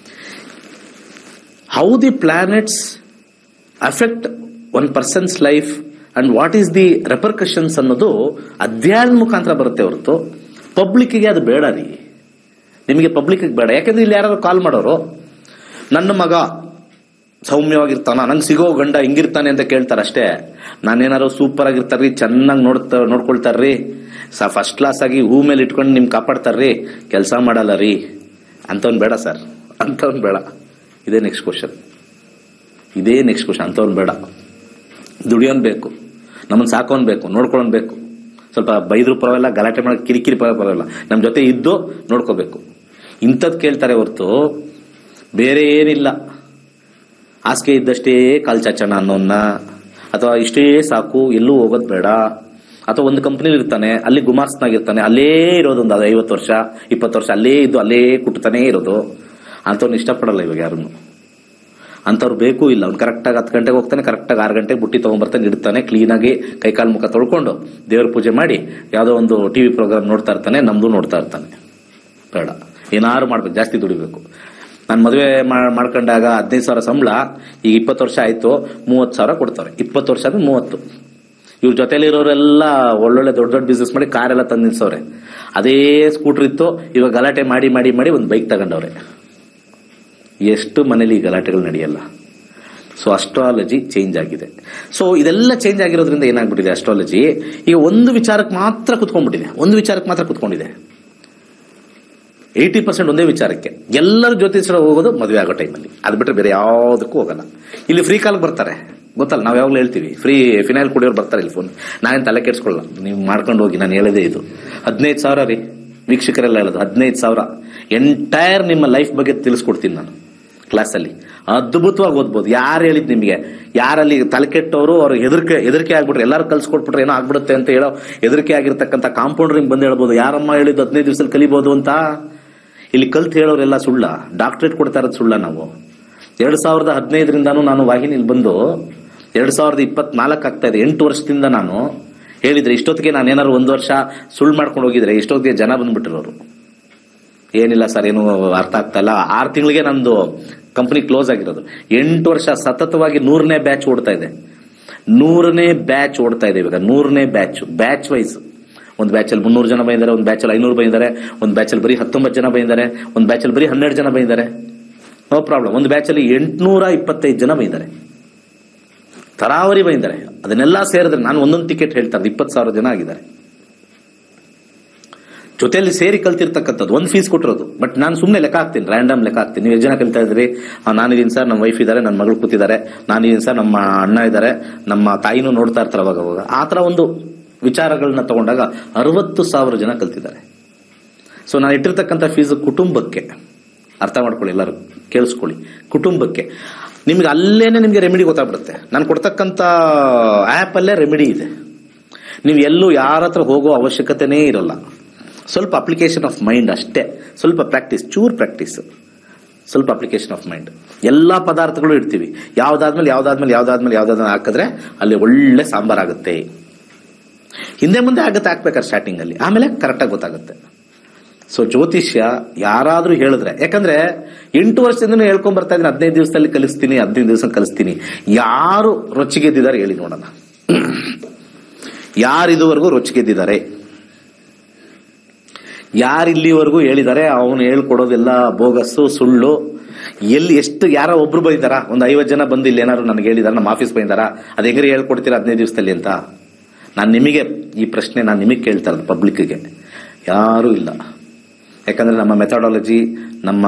How the planets affect one person's life and what is the repercussions ಅನ್ನೋದು ಅಧ್ಯಯನ ಮುಖಾಂತರ ಬರುತ್ತೆ ಹೊರತು ಪಬ್ಲಿಕ್ಗೆ ಅದು ಬೇಡ ರೀ. ನಿಮಗೆ ಪಬ್ಲಿಕ್ ಬೇಡ. ಯಾಕಂದ್ರೆ ಇಲ್ಲಿ ಯಾರು ಕಾಲ್ ಮಾಡೋರು ನನ್ನ ಮಗ ಸೌಮ್ಯವಾಗಿರ್ತಾನ, ನಂಗೆ ಸಿಗೋ ಗಂಡ ಹಿಂಗಿರ್ತಾನೆ ಅಂತ ಕೇಳ್ತಾರಷ್ಟೇ. ನಾನೇನಾರು ಸೂಪರ್ ಆಗಿರ್ತಾರ್ರಿ, ಚೆನ್ನಾಗಿ ನೋಡ್ಕೊಳ್ತಾರ್ರಿ, ಫಸ್ಟ್ ಕ್ಲಾಸ್ ಆಗಿ ಹೂ ಮೇಲೆ ಇಟ್ಕೊಂಡು ನಿಮ್ ಕಾಪಾಡ್ತಾರ್ರಿ, ಕೆಲಸ ಮಾಡಲ್ಲ ರೀ ಅಂತವ್ನು ಬೇಡ ಸರ್, ಅಂತವ್ನು ಬೇಡ. ಇದೇ ನೆಕ್ಸ್ಟ್ ಕ್ವಶನ್. ಅಂತವ್ನು ಬೇಡ. ದುಡಿಯೋನ್ ಬೇಕು, ನಮ್ಮನ್ನ ಸಾಕೋನ್ ಬೇಕು, ನೋಡ್ಕೊಳ್ಳೋನ್ ಬೇಕು. ಸ್ವಲ್ಪ ಬೈದ್ರು ಪರವಾಗಿಲ್ಲ, ಗಲಾಟೆ ಮಾಡೋ ಕಿರಿಕಿರಿ ಪರವಾಗಿಲ್ಲ, ನಮ್ಮ ಜೊತೆ ಇದ್ದು ನೋಡ್ಕೋಬೇಕು. ಇಂಥದ್ದು ಕೇಳ್ತಾರೆ ಹೊರತು ಬೇರೆ ಏನಿಲ್ಲ. ಹಾಸಿಗೆ ಇದ್ದಷ್ಟೇ ಕಾಲ್ ಚಾಚಣ ಅನ್ನೋನ್ನ, ಅಥವಾ ಇಷ್ಟೇ ಸಾಕು ಎಲ್ಲೂ ಹೋಗೋದು ಬೇಡ, ಅಥವಾ ಒಂದು ಕಂಪ್ನಿಲಿ ಇರ್ತಾನೆ, ಅಲ್ಲಿ ಗುಮಾಸ್ತನಾಗಿರ್ತಾನೆ, ಅಲ್ಲೇ ಇರೋದು ಒಂದು 50 ವರ್ಷ 20 ವರ್ಷ ಅಲ್ಲೇ ಇದ್ದು ಅಲ್ಲೇ ಕುಟ್ತಾನೆ ಇರೋದು. ಅಂಥವ್ರನ್ನ ಇಷ್ಟಪಡಲ್ಲ ಇವಾಗ ಯಾರನ್ನು. ಅಂಥವ್ರು ಬೇಕು ಇಲ್ಲ. ಅವ್ನು ಕರೆಕ್ಟಾಗಿ 10 ಗಂಟೆಗೆ ಹೋಗ್ತಾನೆ, ಕರೆಕ್ಟಾಗಿ 6 ಗಂಟೆಗೆ ಬುಟ್ಟಿ ತಗೊಂಡ್ಬರ್ತಾನೆ, ಇಡ್ತಾನೆ, ಕ್ಲೀನಾಗಿ ಕೈಕಾಲು ಮುಖ ತೊಳ್ಕೊಂಡು ದೇವ್ರ ಪೂಜೆ ಮಾಡಿ ಯಾವುದೋ ಒಂದು ಟಿವಿ ಪ್ರೋಗ್ರಾಮ್ ನೋಡ್ತಾ ಇರ್ತಾನೆ, ನಮ್ದು ನೋಡ್ತಾ ಇರ್ತಾನೆ. ಬೇಡ, ಏನಾರು ಮಾಡ್ಬೇಕು, ಜಾಸ್ತಿ ದುಡಿಬೇಕು. ನಾನು ಮದುವೆ ಮಾಡ್ಕೊಂಡಾಗ 15,000 ಸಂಬಳ, ಈಗ 20 ವರ್ಷ ಆಯ್ತು 30,000 ಕೊಡ್ತಾರೆ. 20 ವರ್ಷ ಅಂದ್ರೆ 30. ಇವ್ರ ಜೊತೆಲಿರೋರೆಲ್ಲ ಒಳ್ಳೊಳ್ಳೆ ದೊಡ್ಡ ದೊಡ್ಡ ಬಿಸ್ನೆಸ್ ಮಾಡಿ ಕಾರೆಲ್ಲ ತಂದು ನಿಲ್ಸವ್ರೆ. ಅದೇ ಸ್ಕೂಟರ್ ಇತ್ತು, ಇವಾಗ ಗಲಾಟೆ ಮಾಡಿ ಮಾಡಿ ಮಾಡಿ ಒಂದು ಬೈಕ್ ತಗೊಂಡವ್ರೆ. ಎಷ್ಟು ಮನೇಲಿ ಈ ಗಲಾಟೆಗಳು ನಡೆಯಲ್ಲ. ಸೊ ಅಸ್ಟ್ರಾಲಜಿ ಚೇಂಜ್ ಆಗಿದೆ. ಸೊ ಇದೆಲ್ಲ ಚೇಂಜ್ ಆಗಿರೋದ್ರಿಂದ ಏನಾಗ್ಬಿಟ್ಟಿದೆ, ಅಸ್ಟ್ರಾಲಜಿ ಈಗ ಒಂದು ವಿಚಾರಕ್ಕೆ ಮಾತ್ರ ಕುತ್ಕೊಂಡ್ಬಿಟ್ಟಿದೆ. 80% ಒಂದೇ ವಿಚಾರಕ್ಕೆ. ಎಲ್ಲರೂ ಜ್ಯೋತಿಷ್ಯರು ಹೋಗೋದು ಮದುವೆ ಆಗೋ ಟೈಮಲ್ಲಿ, ಅದು ಬಿಟ್ಟರೆ ಬೇರೆ ಯಾವುದಕ್ಕೂ ಹೋಗಲ್ಲ. ಇಲ್ಲಿ ಫ್ರೀ ಕಾಲ್ಗೆ ಬರ್ತಾರೆ, ಗೊತ್ತಲ್ಲ, ನಾವು ಯಾವಾಗಲೂ ಹೇಳ್ತೀವಿ ಫ್ರೀ ಫಿನೈಲ್ ಕುಡಿಯೋರು ಬರ್ತಾರೆ ಇಲ್ಲಿ ಫೋನ್. ನಾನೇನು ತಲೆ ಕೆಡ್ಸ್ಕೊಳ್ಳಲ್ಲ, ನೀವು ಮಾಡ್ಕೊಂಡು ಹೋಗಿ. ನಾನು ಹೇಳೋದೇ ಇದು. 15,000 ರೀ, ವೀಕ್ಷಕರೆಲ್ಲ ಹೇಳೋದು 15,000. ಎಂಟೈರ್ ನಿಮ್ಮ ಲೈಫ್ ಬಗ್ಗೆ ತಿಳಿಸ್ಕೊಡ್ತೀನಿ ನಾನು ಕ್ಲಾಸಲ್ಲಿ. ಅದ್ಭುತವಾಗಿ ಓದ್ಬೋದು. ಯಾರು ಹೇಳಿದ್ ನಿಮಗೆ? ಯಾರಲ್ಲಿ ತಲೆ ಕೆಟ್ಟವರು, ಅವ್ರಿಗೆ ಹೆದರಿಕೆ ಆಗ್ಬಿಟ್ರೆ, ಎಲ್ಲರೂ ಕಲ್ಸ್ಕೊಟ್ಬಿಟ್ರೆ ಏನೋ ಆಗ್ಬಿಡುತ್ತೆ ಅಂತ ಹೇಳೋ ಹೆದರಿಕೆ ಆಗಿರ್ತಕ್ಕಂಥ ಕಾಂಪೌಂಡರಿಂಗ್ ಬಂದು ಹೇಳ್ಬೋದು, ಯಾರಮ್ಮ ಹೇಳಿದ್ದು 15 ದಿವಸದಲ್ಲಿ ಕಲಿಬಹುದು ಅಂತ. ಇಲ್ಲಿ ಕಲ್ತು ಹೇಳೋರೆಲ್ಲ ಸುಳ್ಳ. ಡಾಕ್ಟ್ರೇಟ್ ಕೊಡ್ತಾ ಇರೋದು ಸುಳ್ಳ. ನಾವು 2015ರಿಂದಾನು ನಾನು ವಾಹಿನಿಲಿ ಬಂದು 2024 ಆಗ್ತಾ ಇದೆ, 8 ವರ್ಷದಿಂದ ನಾನು ಹೇಳಿದ್ರೆ, ಇಷ್ಟೊತ್ತಿಗೆ ನಾನು ಏನಾದ್ರು 1 ವರ್ಷ ಸುಳ್ಳು ಮಾಡ್ಕೊಂಡು ಹೋಗಿದ್ರೆ ಇಷ್ಟೊತ್ತಿಗೆ ಜನ ಬಂದ್ಬಿಟ್ಟಿರೋರು. ಏನಿಲ್ಲ ಸರ್, ಏನು ಅರ್ಥ ಆಗ್ತಾ ಇಲ್ಲ. 6 ತಿಂಗಳಿಗೆ ನಂದು ಕಂಪನಿ ಕ್ಲೋಸ್ ಆಗಿರೋದು. 8 ವರ್ಷ ಸತತವಾಗಿ 100ನೇ ಬ್ಯಾಚ್ ಓಡ್ತಾ ಇದೆ. 100ನೇ ಬ್ಯಾಚ್ ಓಡ್ತಾ ಇದೆ ಇವಾಗ. 100ನೇ ಬ್ಯಾಚ್ ವೈಸ್. ಒಂದು ಬ್ಯಾಚಲ್ಲಿ 300 ಜನ ಬಂದಿದ್ದಾರೆ, ಒಂದು ಬ್ಯಾಚಲ್ಲಿ 500 ಬಂದಿದ್ದಾರೆ, ಒಂದು ಬ್ಯಾಚಲ್ಲಿ ಬರೀ 19 ಜನ ಬಂದಿದ್ದಾರೆ, ಒಂದು ಬ್ಯಾಚಲ್ಲಿ ಬರೀ 12 ಜನ ಬಂದಿದ್ದಾರೆ. No problem. ಒಂದು ಬ್ಯಾಚಲ್ಲಿ 825 ಜನ ಬಂದಿದ್ದಾರೆ, ತರಾವರಿ ಬಂದಿದ್ದಾರೆ. ಅದನ್ನೆಲ್ಲ ಸೇರಿದ್ರೆ ನಾನು ಒಂದೊಂದು ಟಿಕೆಟ್ ಹೇಳ್ತಾ ಇದ್ದೆ, 20,000 ಜನ ಆಗಿದ್ದಾರೆ. ಜೊತೆಯಲ್ಲಿ ಸೇರಿ ಕಲ್ತಿರ್ತಕ್ಕಂಥದ್ದು, ಒಂದು ಫೀಸ್ ಕೊಟ್ಟಿರೋದು. ಬಟ್ ನಾನು ಸುಮ್ಮನೆ ಲೆಕ್ಕ ಹಾಕ್ತೀನಿ, ರ್ಯಾಂಡಮ್ ಲೆಕ್ಕ ಹಾಕ್ತೀನಿ. ನೀವು ಎಷ್ಟು ಜನ ಕಲಿತಾ ಇದ್ರಿ? ನಾನಿದ್ದೀನಿ ಸರ್, ನಮ್ಮ ವೈಫ್ ಇದ್ದಾರೆ, ನನ್ನ ಮಗಳು ಕೂತಿದ್ದಾರೆ, ನಾನಿದ್ದೀನಿ ಸರ್, ನಮ್ಮ ಅಣ್ಣ ಇದ್ದಾರೆ, ನಮ್ಮ ತಾಯಿನೂ ನೋಡ್ತಾ ಇರ್ತಾರೆ ಅವಾಗ. ಆ ಥರ ಒಂದು ವಿಚಾರಗಳನ್ನ ತಗೊಂಡಾಗ 60,000 ಜನ ಕಲ್ತಿದ್ದಾರೆ. ಸೊ ನಾನು ಇಟ್ಟಿರ್ತಕ್ಕಂಥ ಫೀಸ್ ಕುಟುಂಬಕ್ಕೆ, ಅರ್ಥ ಮಾಡ್ಕೊಳ್ಳಿ, ಎಲ್ಲರೂ ಕೇಳಿಸ್ಕೊಳ್ಳಿ, ಕುಟುಂಬಕ್ಕೆ. ನಿಮ್ಗೆ ಅಲ್ಲೇನೆ ನಿಮಗೆ ರೆಮಿಡಿ ಗೊತ್ತಾಗ್ಬಿಡುತ್ತೆ. ನಾನು ಕೊಡ್ತಕ್ಕಂಥ ಆ್ಯಪ್ ಅಲ್ಲೇ ರೆಮಿಡಿ ಇದೆ. ನೀವು ಎಲ್ಲೂ ಯಾರ ಹತ್ರ ಹೋಗೋ ಅವಶ್ಯಕತೆನೇ ಇರಲ್ಲ. ಸ್ವಲ್ಪ ಅಪ್ಲಿಕೇಶನ್ ಆಫ್ ಮೈಂಡ್ ಅಷ್ಟೇ, ಸ್ವಲ್ಪ ಪ್ರಾಕ್ಟೀಸ್, ಚೂರ್ ಪ್ರಾಕ್ಟೀಸ್, ಸ್ವಲ್ಪ ಅಪ್ಲಿಕೇಶನ್ ಆಫ್ ಮೈಂಡ್. ಎಲ್ಲಾ ಪದಾರ್ಥಗಳು ಇಡ್ತೀವಿ, ಯಾವ್ದಾದ್ಮೇಲೆ ಹಾಕಿದ್ರೆ ಅಲ್ಲಿ ಒಳ್ಳೆ ಸಾಂಬಾರ್ ಆಗುತ್ತೆ. ಹಿಂದೆ ಮುಂದೆ ಆಗುತ್ತೆ ಹಾಕ್ಬೇಕಾದ್ರೆ ಸ್ಟಾರ್ಟಿಂಗ್ ಅಲ್ಲಿ, ಆಮೇಲೆ ಕರೆಕ್ಟಾಗಿ ಗೊತ್ತಾಗುತ್ತೆ. ಸೊ ಜ್ಯೋತಿಷ್ಯ ಯಾರಾದ್ರೂ ಹೇಳಿದ್ರೆ, ಯಾಕಂದ್ರೆ 8 ವರ್ಷದಿಂದ ಹೇಳ್ಕೊಂಡ್ ಬರ್ತಾ ಇದ್ದೀನಿ, 15 ದಿವಸದಲ್ಲಿ ಕಲಿಸ್ತೀನಿ, 15 ದಿವಸ ಕಲಿಸ್ತೀನಿ. ಯಾರು ರೊಚ್ಚಿಗೆದ್ದಿದ್ದಾರೆ ಹೇಳಿ ನೋಡೋಣ. ಯಾರಿದುವರೆಗೂ ರೊಚ್ಚಿಗೆದ್ದಿದ್ದಾರೆ? ಯಾರಿಲ್ಲಿವರೆಗೂ ಹೇಳಿದ್ದಾರೆ ಅವನು ಹೇಳ್ಕೊಡೋದೆಲ್ಲ ಬೋಗಸ್ಸು, ಸುಳ್ಳು? ಎಷ್ಟು ಯಾರೋ ಒಬ್ರು ಬಂದಿದ್ದಾರಾ? ಒಂದು 50 ಜನ ಬಂದು ಇಲ್ಲಿ ಏನಾದ್ರು ನನಗೆ ಹೇಳಿದಾರ, ನಮ್ಮ ಆಫೀಸ್ ಬಂದಿದ್ದಾರ, ಅದು ಹೆಂಗ್ರಿ ಹೇಳ್ಕೊಡ್ತೀರಾ 15 ದಿವಸದಲ್ಲಿ ಅಂತ? ನಾನು ನಿಮಗೆ ಈ ಪ್ರಶ್ನೆ ನಾನು ನಿಮಗೆ ಕೇಳ್ತಾ ಇರೋದು, ಪಬ್ಲಿಕ್ಗೆ ಯಾರೂ ಇಲ್ಲ. ಯಾಕಂದ್ರೆ ನಮ್ಮ ಮೆಥಡಾಲಜಿ, ನಮ್ಮ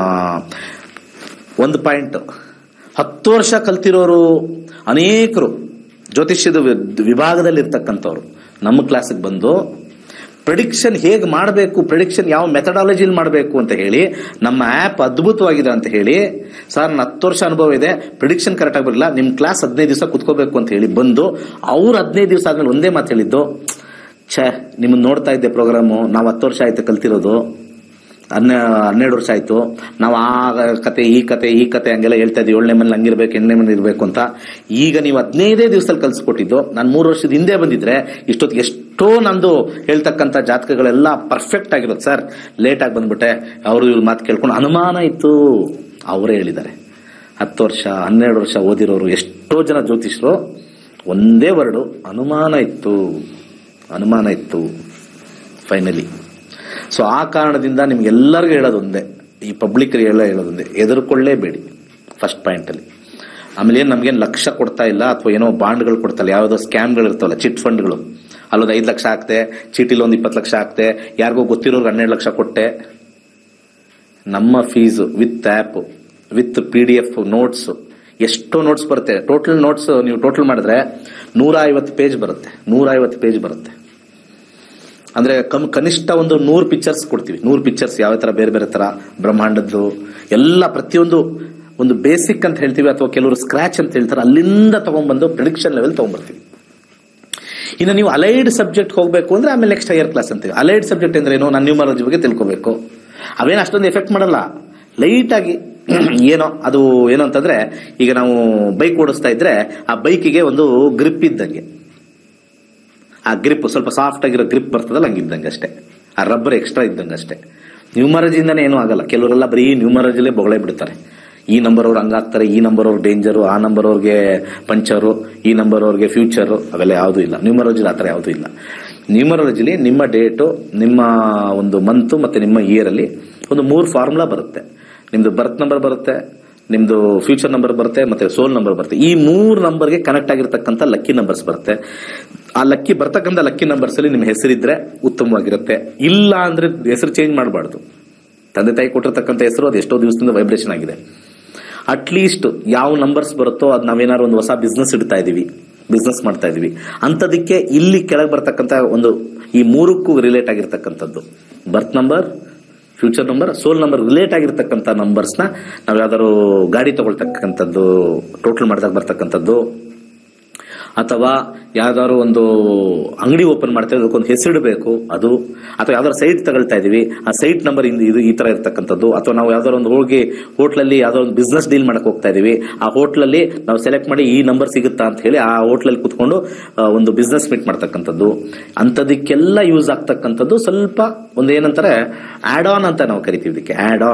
ಒಂದು ಪಾಯಿಂಟ್, 10 ವರ್ಷ ಕಲ್ತಿರೋರು ಅನೇಕರು ಜ್ಯೋತಿಷ್ಯದ ವಿಭಾಗದಲ್ಲಿ ಇರ್ತಕ್ಕಂಥವ್ರು ನಮ್ಮ ಕ್ಲಾಸಿಗೆ ಬಂದು ಪ್ರೆಡಿಕ್ಷನ್ ಹೇಗೆ ಮಾಡಬೇಕು, ಪ್ರೆಡಿಕ್ಷನ್ ಯಾವ ಮೆಥಡಾಲಜಿಲಿ ಮಾಡಬೇಕು ಅಂತ ಹೇಳಿ, ನಮ್ಮ ಆ್ಯಪ್ ಅದ್ಭುತವಾಗಿದೆ ಅಂತ ಹೇಳಿ, ಸರ್ ನನ್ನ 10 ವರ್ಷ ಅನುಭವ ಇದೆ, ಪ್ರೆಡಿಕ್ಷನ್ ಕರೆಕ್ಟ್ ಆಗಿ ಬರಲಿಲ್ಲ, ನಿಮ್ಮ ಕ್ಲಾಸ್ 15 ದಿವಸ ಕುತ್ಕೋಬೇಕು ಅಂತ ಹೇಳಿ ಬಂದು, ಅವ್ರು 15 ದಿವಸ ಆದ್ಮೇಲೆ ಒಂದೇ ಮಾತು ಹೇಳಿದ್ದು, ನಿಮ್ಮನ್ನ ನೋಡ್ತಾ ಇದ್ದೆ ಪ್ರೋಗ್ರಾಮು, ನಾವು 10 ವರ್ಷ ಆಯ್ತು ಕಲ್ತಿರೋದು, 12 ವರ್ಷ ಆಯ್ತು, ನಾವು ಆ ಕತೆ ಈ ಕತೆ ಹಂಗೆಲ್ಲ ಹೇಳ್ತಾ ಇದ್ವಿ, 7ನೇ ಮನೇಲಿ ಹಂಗಿರ್ಬೇಕು, 8ನೇ ಮನೇಲಿ ಇರ್ಬೇಕು ಅಂತ. ಈಗ ನೀವು 15 ದಿವಸದಲ್ಲಿ ಕಲ್ಸ್ಕೊಟ್ಟಿದ್ದು, ನಾನು 3 ವರ್ಷದ ಹಿಂದೆ ಬಂದಿದ್ರೆ ಇಷ್ಟೊತ್ತಿಗೆ ಎಷ್ಟೋ ನಂದು ಹೇಳ್ತಕ್ಕಂಥ ಜಾತಕಗಳೆಲ್ಲ ಪರ್ಫೆಕ್ಟ್ ಆಗಿರೋದು. ಸರ್ ಲೇಟ್ ಆಗಿ ಬಂದ್ಬಿಟ್ಟೆ, ಅವರು ಇವ್ರ ಮಾತು ಕೇಳ್ಕೊಂಡು ಅನುಮಾನ ಇತ್ತು, ಅವರೇ ಹೇಳಿದ್ದಾರೆ. 10 ವರ್ಷ 12 ವರ್ಷ ಓದಿರೋರು ಎಷ್ಟೋ ಜನ ಜ್ಯೋತಿಷ್ಯರು ಒಂದೇ ವರ್ಡು, ಅನುಮಾನ ಇತ್ತು ಫೈನಲಿ. ಸೊ ಆ ಕಾರಣದಿಂದ ನಿಮ್ಗೆಲ್ಲರಿಗೂ ಹೇಳೋದೊಂದೇ, ಈ ಪಬ್ಲಿಕ್ ಹೇಳೋದೊಂದೇ, ಹೆದರ್ಕೊಳ್ಳೇಬೇಡಿ. ಫಸ್ಟ್ ಪಾಯಿಂಟ್ ಅಲ್ಲಿ. ಆಮೇಲೆ ಏನು ನಮ್ಗೇನು ಲಕ್ಷ ಕೊಡ್ತಾ ಇಲ್ಲ ಅಥವಾ ಏನೋ ಬಾಂಡ್ಗಳು ಕೊಡ್ತಾ ಇಲ್ಲ, ಯಾವುದೋ ಸ್ಕ್ಯಾಮ್ಗಳು ಇರ್ತಾವಲ್ಲ, ಚಿಟ್ ಫಂಡ್ಗಳು, ಅಲ್ಲೊಂದು 5 ಲಕ್ಷ ಹಾಕ್ತೆ, ಚೀಟಿಲಿ ಒಂದು 20 ಲಕ್ಷ ಹಾಕ್ತೆ, ಯಾರಿಗೋ ಗೊತ್ತಿರೋರ್ಗೆ 12 ಲಕ್ಷ ಕೊಟ್ಟೆ. ನಮ್ಮ fees with app, with PDF notes, ಎಷ್ಟೋ ನೋಟ್ಸ್ ಬರುತ್ತೆ. ಟೋಟಲ್ ನೋಟ್ಸ್ ನೀವು ಟೋಟಲ್ ಮಾಡಿದ್ರೆ 150 ಪೇಜ್ ಬರುತ್ತೆ. 150 ಪೇಜ್ ಬರುತ್ತೆ ಅಂದ್ರೆ ಕನಿಷ್ಠ ಒಂದು 100 ಪಿಕ್ಚರ್ಸ್ ಕೊಡ್ತೀವಿ. 100 ಪಿಕ್ಚರ್ಸ್ ಯಾವ ತರ ಬೇರೆ ಬೇರೆ ತರ ಬ್ರಹ್ಮಾಂಡದ್ದು ಎಲ್ಲ ಪ್ರತಿಯೊಂದು ಒಂದು ಬೇಸಿಕ್ ಅಂತ ಹೇಳ್ತೀವಿ, ಅಥವಾ ಕೆಲವರು ಸ್ಕ್ರಾಚ್ ಅಂತ ಹೇಳ್ತಾರೆ, ಅಲ್ಲಿಂದ ತಗೊಂಡ್ಬಂದು ಪ್ರಿಡಿಕ್ಷನ್ ಲೆವೆಲ್ ತಗೊಂಡ್ಬರ್ತೀವಿ. ಇನ್ನು ನೀವು ಅಲೈಡ್ ಸಬ್ಜೆಕ್ಟ್ ಹೋಗಬೇಕು ಅಂದ್ರೆ ಆಮೇಲೆ ನೆಕ್ಸ್ಟ್ ಹೈಯರ್ ಕ್ಲಾಸ್ ಅಂತೀವಿ. ಅಲೈಡ್ ಸಬ್ಜೆಕ್ಟ್ ಅಂದ್ರೆ ಏನೋ, ನಾನು ನ್ಯೂಮರಾಲಜಿ ಬಗ್ಗೆ ತಿಳ್ಕೋಬೇಕು, ಅವೇನು ಅಷ್ಟೊಂದು ಎಫೆಕ್ಟ್ ಮಾಡಲ್ಲ, ಲೈಟ್ ಆಗಿ ಏನೋ ಅದು ಏನೋ ಅಂತಂದ್ರೆ, ಈಗ ನಾವು ಬೈಕ್ ಓಡಿಸ್ತಾ ಇದ್ರೆ ಆ ಬೈಕಿಗೆ ಒಂದು ಗ್ರಿಪ್ ಇದ್ದಂಗೆ, ಆ ಗ್ರಿಪ್ ಸ್ವಲ್ಪ ಸಾಫ್ಟ್ ಆಗಿರೋ ಗ್ರಿಪ್ ಬರ್ತದಲ್ಲ, ಹಂಗಿದ್ದಂಗೆ ಅಷ್ಟೇ, ಆ ರಬ್ಬರ್ ಎಕ್ಸ್ಟ್ರಾ ಇದ್ದಂಗೆ ಅಷ್ಟೇ. ನ್ಯೂಮರಾಲಜಿಯಿಂದಾನೇ ಏನೂ ಆಗಲ್ಲ. ಕೆಲವರೆಲ್ಲ ಬರೀ ನ್ಯೂಮರಾಲಜಿಲೇ ಬೊಗಳೆ ಬಿಡ್ತಾರೆ. ಈ ನಂಬರ್ ಅವ್ರು ಹಂಗಾಗ್ತಾರೆ, ಈ ನಂಬರ್ ಅವ್ರಿಗೆ ಡೇಂಜರು, ಆ ನಂಬರ್ ಅವ್ರಿಗೆ ಪಂಚರು, ಈ ನಂಬರ್ ಅವ್ರಿಗೆ ಫ್ಯೂಚರು, ಅವೆಲ್ಲ ಯಾವುದೂ ಇಲ್ಲ. ನ್ಯೂಮರಾಲಜಿಲಿ ಆ ಥರ ಯಾವುದೂ ಇಲ್ಲ. ನ್ಯೂಮರಾಲಜಿಲಿ ನಿಮ್ಮ ಡೇಟು, ನಿಮ್ಮ ಒಂದು ಮಂತು ಮತ್ತೆ ನಿಮ್ಮ ಇಯರ್ ಅಲ್ಲಿ ಒಂದು 3 ಫಾರ್ಮುಲಾ ಬರುತ್ತೆ. ನಿಮ್ದು ಬರ್ತ್ ನಂಬರ್ ಬರುತ್ತೆ, ನಿಮ್ದು ಫ್ಯೂಚರ್ ನಂಬರ್ ಬರುತ್ತೆ, ಮತ್ತೆ ಸೋಲ್ ನಂಬರ್ ಬರುತ್ತೆ. ಈ 3 ನಂಬರ್ಗೆ ಕನೆಕ್ಟ್ ಆಗಿರ್ತಕ್ಕಂಥ ಲಕ್ಕಿ ನಂಬರ್ಸ್ ಬರುತ್ತೆ. ಆ ಲಕ್ಕಿ ಬರ್ತಕ್ಕಂಥ ಲಕ್ಕಿ ನಂಬರ್ಸ್ ಅಲ್ಲಿ ನಿಮ್ಮ ಹೆಸರಿದ್ರೆ ಉತ್ತಮವಾಗಿರುತ್ತೆ. ಇಲ್ಲ ಅಂದ್ರೆ ಹೆಸರು ಚೇಂಜ್ ಮಾಡಬಾರ್ದು. ತಂದೆ ತಾಯಿ ಕೊಟ್ಟಿರ್ತಕ್ಕಂಥ ಹೆಸರು ಅದು ಎಷ್ಟೋ ದಿವಸದಿಂದ ವೈಬ್ರೇಷನ್ ಆಗಿದೆ. ಅಟ್ಲೀಸ್ಟ್ ಯಾವ ನಂಬರ್ಸ್ ಬರುತ್ತೋ ಅದು ನಾವೇನಾದ್ರು ಒಂದು ಹೊಸ ಬಿಸ್ನೆಸ್ ಇಡ್ತಾ ಇದೀವಿ, ಬಿಸ್ನೆಸ್ ಮಾಡ್ತಾ ಇದೀವಿ ಅಂತದಕ್ಕೆ ಇಲ್ಲಿ ಕೆಳಗೆ ಬರ್ತಕ್ಕಂಥ ಒಂದು ಈ 3ಕ್ಕೂ ರಿಲೇಟ್ ಆಗಿರ್ತಕ್ಕಂಥದ್ದು birth number, future number, soul number relate ಆಗಿರ್ತಕ್ಕಂಥ ನಂಬರ್ಸ್ನ ನಾವು ಯಾವ್ದಾದ್ರು ಗಾಡಿ ತಗೊಳ್ತಕ್ಕಂಥದ್ದು, ಟೋಟಲ್ ಮಾಡಿದಾಗ ಬರ್ತಕ್ಕಂಥದ್ದು, ಅಥವಾ ಯಾವ್ದಾದ್ರು ಒಂದು ಅಂಗಡಿ ಓಪನ್ ಮಾಡ್ತಾ ಅದಕ್ಕೊಂದು ಹೆಸರಿಡಬೇಕು ಅದು, ಅಥವಾ ಯಾವ್ದಾದ್ರು ಸೈಟ್ ತಗೊಳ್ತಾ ಇದೀವಿ ಆ ಸೈಟ್ ನಂಬರ್ ಇದು ಈ ತರ ಇರ್ತಕ್ಕಂಥದ್ದು, ಅಥವಾ ನಾವು ಯಾವ್ದಾದ್ರು ಒಂದು ಹೋಗಿ ಹೋಟ್ಲಲ್ಲಿ ಯಾವ್ದಾದ್ರು ಒಂದು ಬಿಸ್ನೆಸ್ ಡೀಲ್ ಮಾಡಕ್ ಹೋಗ್ತಾ ಇದೀವಿ, ಆ ಹೋಟ್ಲಲ್ಲಿ ನಾವು ಸೆಲೆಕ್ಟ್ ಮಾಡಿ ಈ ನಂಬರ್ ಸಿಗುತ್ತಾ ಅಂತ ಹೇಳಿ ಆ ಹೋಟ್ಲಲ್ಲಿ ಕುತ್ಕೊಂಡು ಒಂದು ಬಿಸ್ನೆಸ್ ಮೀಟ್ ಮಾಡ್ತಕ್ಕಂಥದ್ದು, ಅಂತದಕ್ಕೆಲ್ಲ ಯೂಸ್ ಆಗ್ತಕ್ಕಂಥದ್ದು ಸ್ವಲ್ಪ ಒಂದು ಏನಂತಾರೆ ಆಡ್ ಆನ್ ಅಂತ ನಾವು ಕರಿತೀವಿ. ಇದಕ್ಕೆ ಆಡ್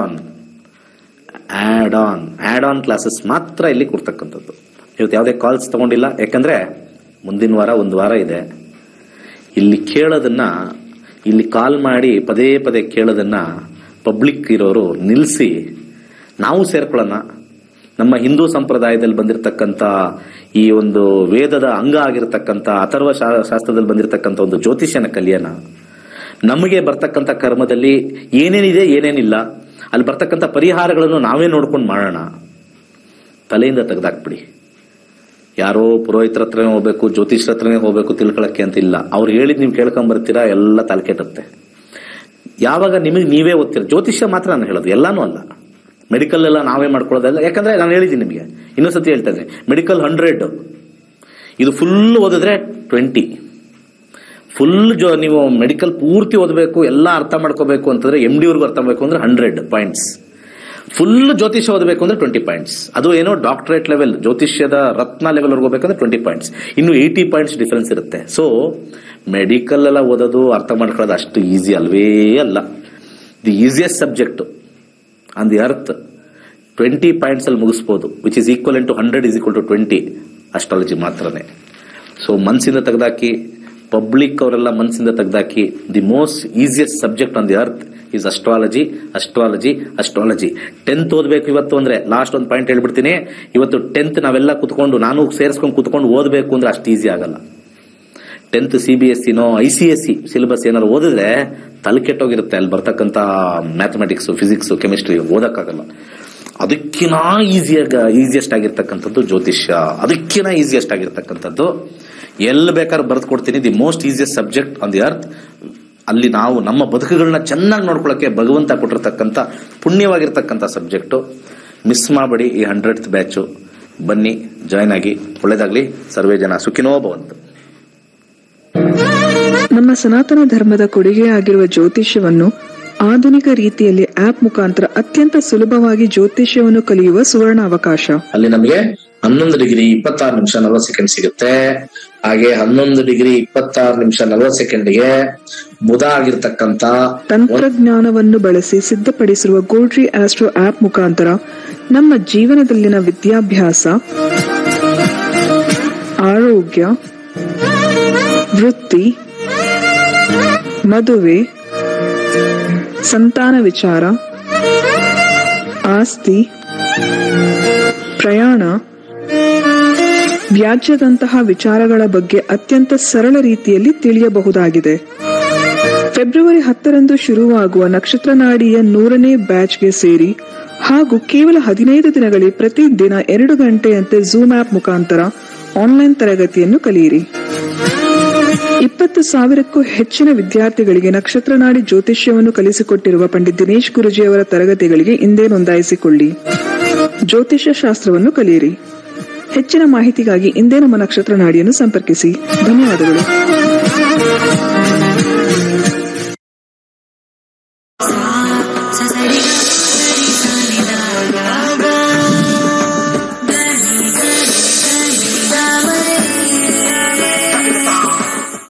ಆನ್ ಕ್ಲಾಸಸ್ ಮಾತ್ರ ಇಲ್ಲಿ ಕೊಡ್ತಕ್ಕಂಥದ್ದು. ಇವತ್ತು ಯಾವುದೇ ಕಾಲ್ಸ್ ತಗೊಂಡಿಲ್ಲ, ಯಾಕಂದ್ರೆ ಮುಂದಿನ ವಾರ ಒಂದು ವಾರ ಇದೆ. ಇಲ್ಲಿ ಕೇಳೋದನ್ನ, ಇಲ್ಲಿ ಕಾಲ್ ಮಾಡಿ ಪದೇ ಪದೇ ಕೇಳೋದನ್ನ ಪಬ್ಲಿಕ್ ಇರೋರು ನಿಲ್ಲಿಸಿ ನಾವು ಸೇರ್ಕೊಳ್ಳೋಣ. ನಮ್ಮ ಹಿಂದೂ ಸಂಪ್ರದಾಯದಲ್ಲಿ ಬಂದಿರತಕ್ಕಂಥ ಈ ಒಂದು ವೇದದ ಅಂಗ ಆಗಿರತಕ್ಕಂಥ ಅಥರ್ವ ಶಾಸ್ತ್ರದಲ್ಲಿ ಬಂದಿರತಕ್ಕಂಥ ಒಂದು ಜ್ಯೋತಿಷ್ಯನ ಕಲಿಯೋಣ. ನಮಗೆ ಬರ್ತಕ್ಕಂಥ ಕರ್ಮದಲ್ಲಿ ಏನೇನಿದೆ ಏನೇನಿಲ್ಲ, ಅಲ್ಲಿ ಬರ್ತಕ್ಕಂಥ ಪರಿಹಾರಗಳನ್ನು ನಾವೇ ನೋಡ್ಕೊಂಡು ಮಾಡೋಣ. ತಲೆಯಿಂದ ತೆಗೆದಾಕ್ಬಿಡಿ. ಯಾರೋ ಪುರೋಹಿತರ ಹತ್ರನೇ ಹೋಗ್ಬೇಕು, ಜ್ಯೋತಿಷ್ಯರ ಹತ್ರನೇ ಹೋಗ್ಬೇಕು ತಿಳ್ಕೊಳಕ್ಕೆ ಅಂತ ಇಲ್ಲ. ಅವ್ರು ಹೇಳಿದ್ ನೀವು ಕೇಳ್ಕೊಂಡ್ ಬರ್ತೀರಾ, ಎಲ್ಲ ತಲೆಕೆಟ್ಟುತ್ತೆ. ಯಾವಾಗ ನಿಮಗೆ ನೀವೇ ಓದ್ತೀರ, ಜ್ಯೋತಿಷ್ಯ ಮಾತ್ರ ನಾನು ಹೇಳೋದು, ಎಲ್ಲಾನು ಅಲ್ಲ. ಮೆಡಿಕಲ್ ಎಲ್ಲ ನಾವೇ ಮಾಡ್ಕೊಳ್ಳೋದಲ್ಲ. ಯಾಕಂದ್ರೆ ನಾನು ಹೇಳಿದ್ದೀನಿ ನಿಮಗೆ, ಇನ್ನೊಂದ್ಸತಿ ಹೇಳ್ತಾ ಇದ್ದೀನಿ, ಮೆಡಿಕಲ್ 100, ಇದು ಫುಲ್ ಓದಿದ್ರೆ 20. ಫುಲ್ ನೀವು ಮೆಡಿಕಲ್ ಪೂರ್ತಿ ಓದಬೇಕು, ಎಲ್ಲ ಅರ್ಥ ಮಾಡ್ಕೋಬೇಕು ಅಂತಂದ್ರೆ MD ವರ್ಗೂ ಅರ್ಥ ಮಾಡಬೇಕು ಅಂದ್ರೆ 100 ಪಾಯಿಂಟ್ಸ್. ಫುಲ್ ಜ್ಯೋತಿಷ್ಯ ಓದಬೇಕು ಅಂದ್ರೆ 20 ಪಾಯಿಂಟ್ಸ್. ಅದು ಏನೋ ಡಾಕ್ಟರೇಟ್ ಲೆವೆಲ್, ಜ್ಯೋತಿಷ್ಯದ ರತ್ನ ಲೆವೆಲ್ ಹೋಗ್ಬೇಕಂದ್ರೆ 20 ಪಾಯಿಂಟ್ಸ್. ಇನ್ನು 80 ಪಾಯಿಂಟ್ಸ್ ಡಿಫರೆನ್ಸ್ ಇರುತ್ತೆ. ಸೊ ಮೆಡಿಕಲ್ ಎಲ್ಲ ಓದೋದು ಅರ್ಥ ಮಾಡ್ಕೊಳ್ಳೋದು ಅಷ್ಟು ಈಸಿ ಅಲ್ವೇ ಅಲ್ಲ. The easiest subject on the earth 20 points ಅಲ್ಲಿ ಮುಗಿಸ್ಬೋದು, which is equal to 100 is equal to 20 astrology ಮಾತ್ರನೇ. ಸೊ ಮನ್ಸಿಂದ ತೆಗೆದಾಕಿ, ಪಬ್ಲಿಕ್ ಅವರೆಲ್ಲ ಮನ್ಸಿಂದ ತೆಗೆದಾಕಿ, the most easiest subject on the earth is astrology. 10th ಓದಬೇಕು ಇವತ್ತು ಅಂದ್ರೆ, ಲಾಸ್ಟ್ ಒಂದು ಪಾಯಿಂಟ್ ಹೇಳ್ಬಿಡ್ತೀನಿ, ಇವತ್ತು 10th ನಾವೆಲ್ಲ ಕುತ್ಕೊಂಡು, ನಾನು ಸೇರಿಸ್ಕೊಂಡು ಕುತ್ಕೊಂಡು ಓದಬೇಕು ಅಂದ್ರೆ ಅಷ್ಟು ಈಸಿ ಆಗಲ್ಲ. 10th CBSEನೋ ICSE ಸಿಲೆಬಸ್ ಏನಾದ್ರು ಓದಿದ್ರೆ ತಲೆ ಕೆಟ್ಟೋಗಿರುತ್ತೆ. ಅಲ್ಲಿ ಬರ್ತಕ್ಕಂಥ ಮ್ಯಾಥಮೆಟಿಕ್ಸ್, ಫಿಸಿಕ್ಸ್, ಕೆಮಿಸ್ಟ್ರಿ ಓದಕ್ಕಾಗಲ್ಲ. ಅದಕ್ಕಿಂತ ಈಸಿಯೆಸ್ಟ್ ಆಗಿರ್ತಕ್ಕಂಥದ್ದು ಜ್ಯೋತಿಷ್ಯ, ಅದಕ್ಕಿಂತ ಈಸಿಯೆಸ್ಟ್ ಆಗಿರ್ತಕ್ಕಂಥದ್ದು ಎಲ್ಲಿ ಬೇಕಾದ್ರೂ ಬರೆದು ಕೊಡ್ತೀನಿ. The most easiest subject on the earth. ಅಲ್ಲಿ ನಾವು ನಮ್ಮ ಬದುಕುಗಳನ್ನ ಚೆನ್ನಾಗಿ ನೋಡ್ಕೊಳ್ಳೋಕೆ ಭಗವಂತ ಕೊಟ್ಟಿರ್ತಕ್ಕಂಥ ಪುಣ್ಯವಾಗಿರ್ತಕ್ಕಂಥ ಸಬ್ಜೆಕ್ಟು. ಮಿಸ್ ಮಾಡಬೇಡಿ ಈ 100th ಬ್ಯಾಚು. ಬನ್ನಿ, ಜಾಯ್ನ್ ಆಗಿ. ಒಳ್ಳೇದಾಗ್ಲಿ. ಸರ್ವೇ ಜನ ಸುಖಿನೋ ಭವಂತು. ನಮ್ಮ ಸನಾತನ ಧರ್ಮದ ಕೊಡುಗೆಯಾಗಿರುವ ಜ್ಯೋತಿಷ್ಯವನ್ನು ಆಧುನಿಕ ರೀತಿಯಲ್ಲಿ ಆಪ್ ಮುಖಾಂತರ ಅತ್ಯಂತ ಸುಲಭವಾಗಿ ಜ್ಯೋತಿಷ್ಯವನ್ನು ಕಲಿಯುವ ಸುವರ್ಣ ಅವಕಾಶ. ಅಲ್ಲಿ ನಮಗೆ 11 ಡಿಗ್ರಿ 26 ನಿಮಿಷ 40 ಸೆಕೆಂಡ್ ಸಿಗುತ್ತೆ. ಹಾಗೆ 11 ಡಿಗ್ರಿ 26 ನಿಮಿಷ 40 ಸೆಕೆಂಡ್ಗೆ ಬುಧ ಆಗಿರ್ತಕ್ಕಂಥ ತಂತ್ರಜ್ಞಾನವನ್ನು ಬಳಸಿ ಸಿದ್ಧಪಡಿಸಿರುವ ಗೋಲ್ಡ್ರಿ ಆಸ್ಟ್ರೋ ಆಪ್ ಮುಖಾಂತರ ನಮ್ಮ ಜೀವನದಲ್ಲಿನ ವಿದ್ಯಾಭ್ಯಾಸ, ಆರೋಗ್ಯ, ವೃತ್ತಿ, ಮದುವೆ, ಸಂತಾನ ವಿಚಾರ, ಆಸ್ತಿ, ಪ್ರಯಾಣ, ವ್ಯಾಜ್ಯದಂತಹ ವಿಚಾರಗಳ ಬಗ್ಗೆ ಅತ್ಯಂತ ಸರಳ ರೀತಿಯಲ್ಲಿ ತಿಳಿಯಬಹುದಾಗಿದೆ. ಫೆಬ್ರವರಿ 10ರಂದು ಶುರುವಾಗುವ ನಕ್ಷತ್ರ ನಾಡಿಯ 100ನೇ ಬ್ಯಾಚ್ಗೆ ಸೇರಿ ಹಾಗೂ ಕೇವಲ 15 ದಿನಗಳಲ್ಲಿ ಪ್ರತಿದಿನ 2 ಗಂಟೆಯಂತೆ ಝೂಮ್ ಆಪ್ ಮುಖಾಂತರ ಆನ್ಲೈನ್ ತರಗತಿಯನ್ನು ಕಲಿಯಿರಿ. 20,000ಕ್ಕೂ ಹೆಚ್ಚಿನ ವಿದ್ಯಾರ್ಥಿಗಳಿಗೆ ನಕ್ಷತ್ರ ನಾಡಿ ಜ್ಯೋತಿಷ್ಯವನ್ನು ಕಲಿಸಿಕೊಟ್ಟಿರುವ ಪಂಡಿತ್ ದಿನೇಶ್ ಗುರುಜಿ ಅವರ ತರಗತಿಗಳಿಗೆ ಇಂದೇ ನೋಂದಾಯಿಸಿಕೊಳ್ಳಿ. ಜ್ಯೋತಿಷ್ಯ ಶಾಸ್ತ್ರವನ್ನು ಕಲಿಯಿರಿ. ಹೆಚ್ಚಿನ ಮಾಹಿತಿಗಾಗಿ ಇಂದೇ ನಮ್ಮ ನಕ್ಷತ್ರ ನಾಡಿಯನ್ನು ಸಂಪರ್ಕಿಸಿ. ಧನ್ಯವಾದಗಳು.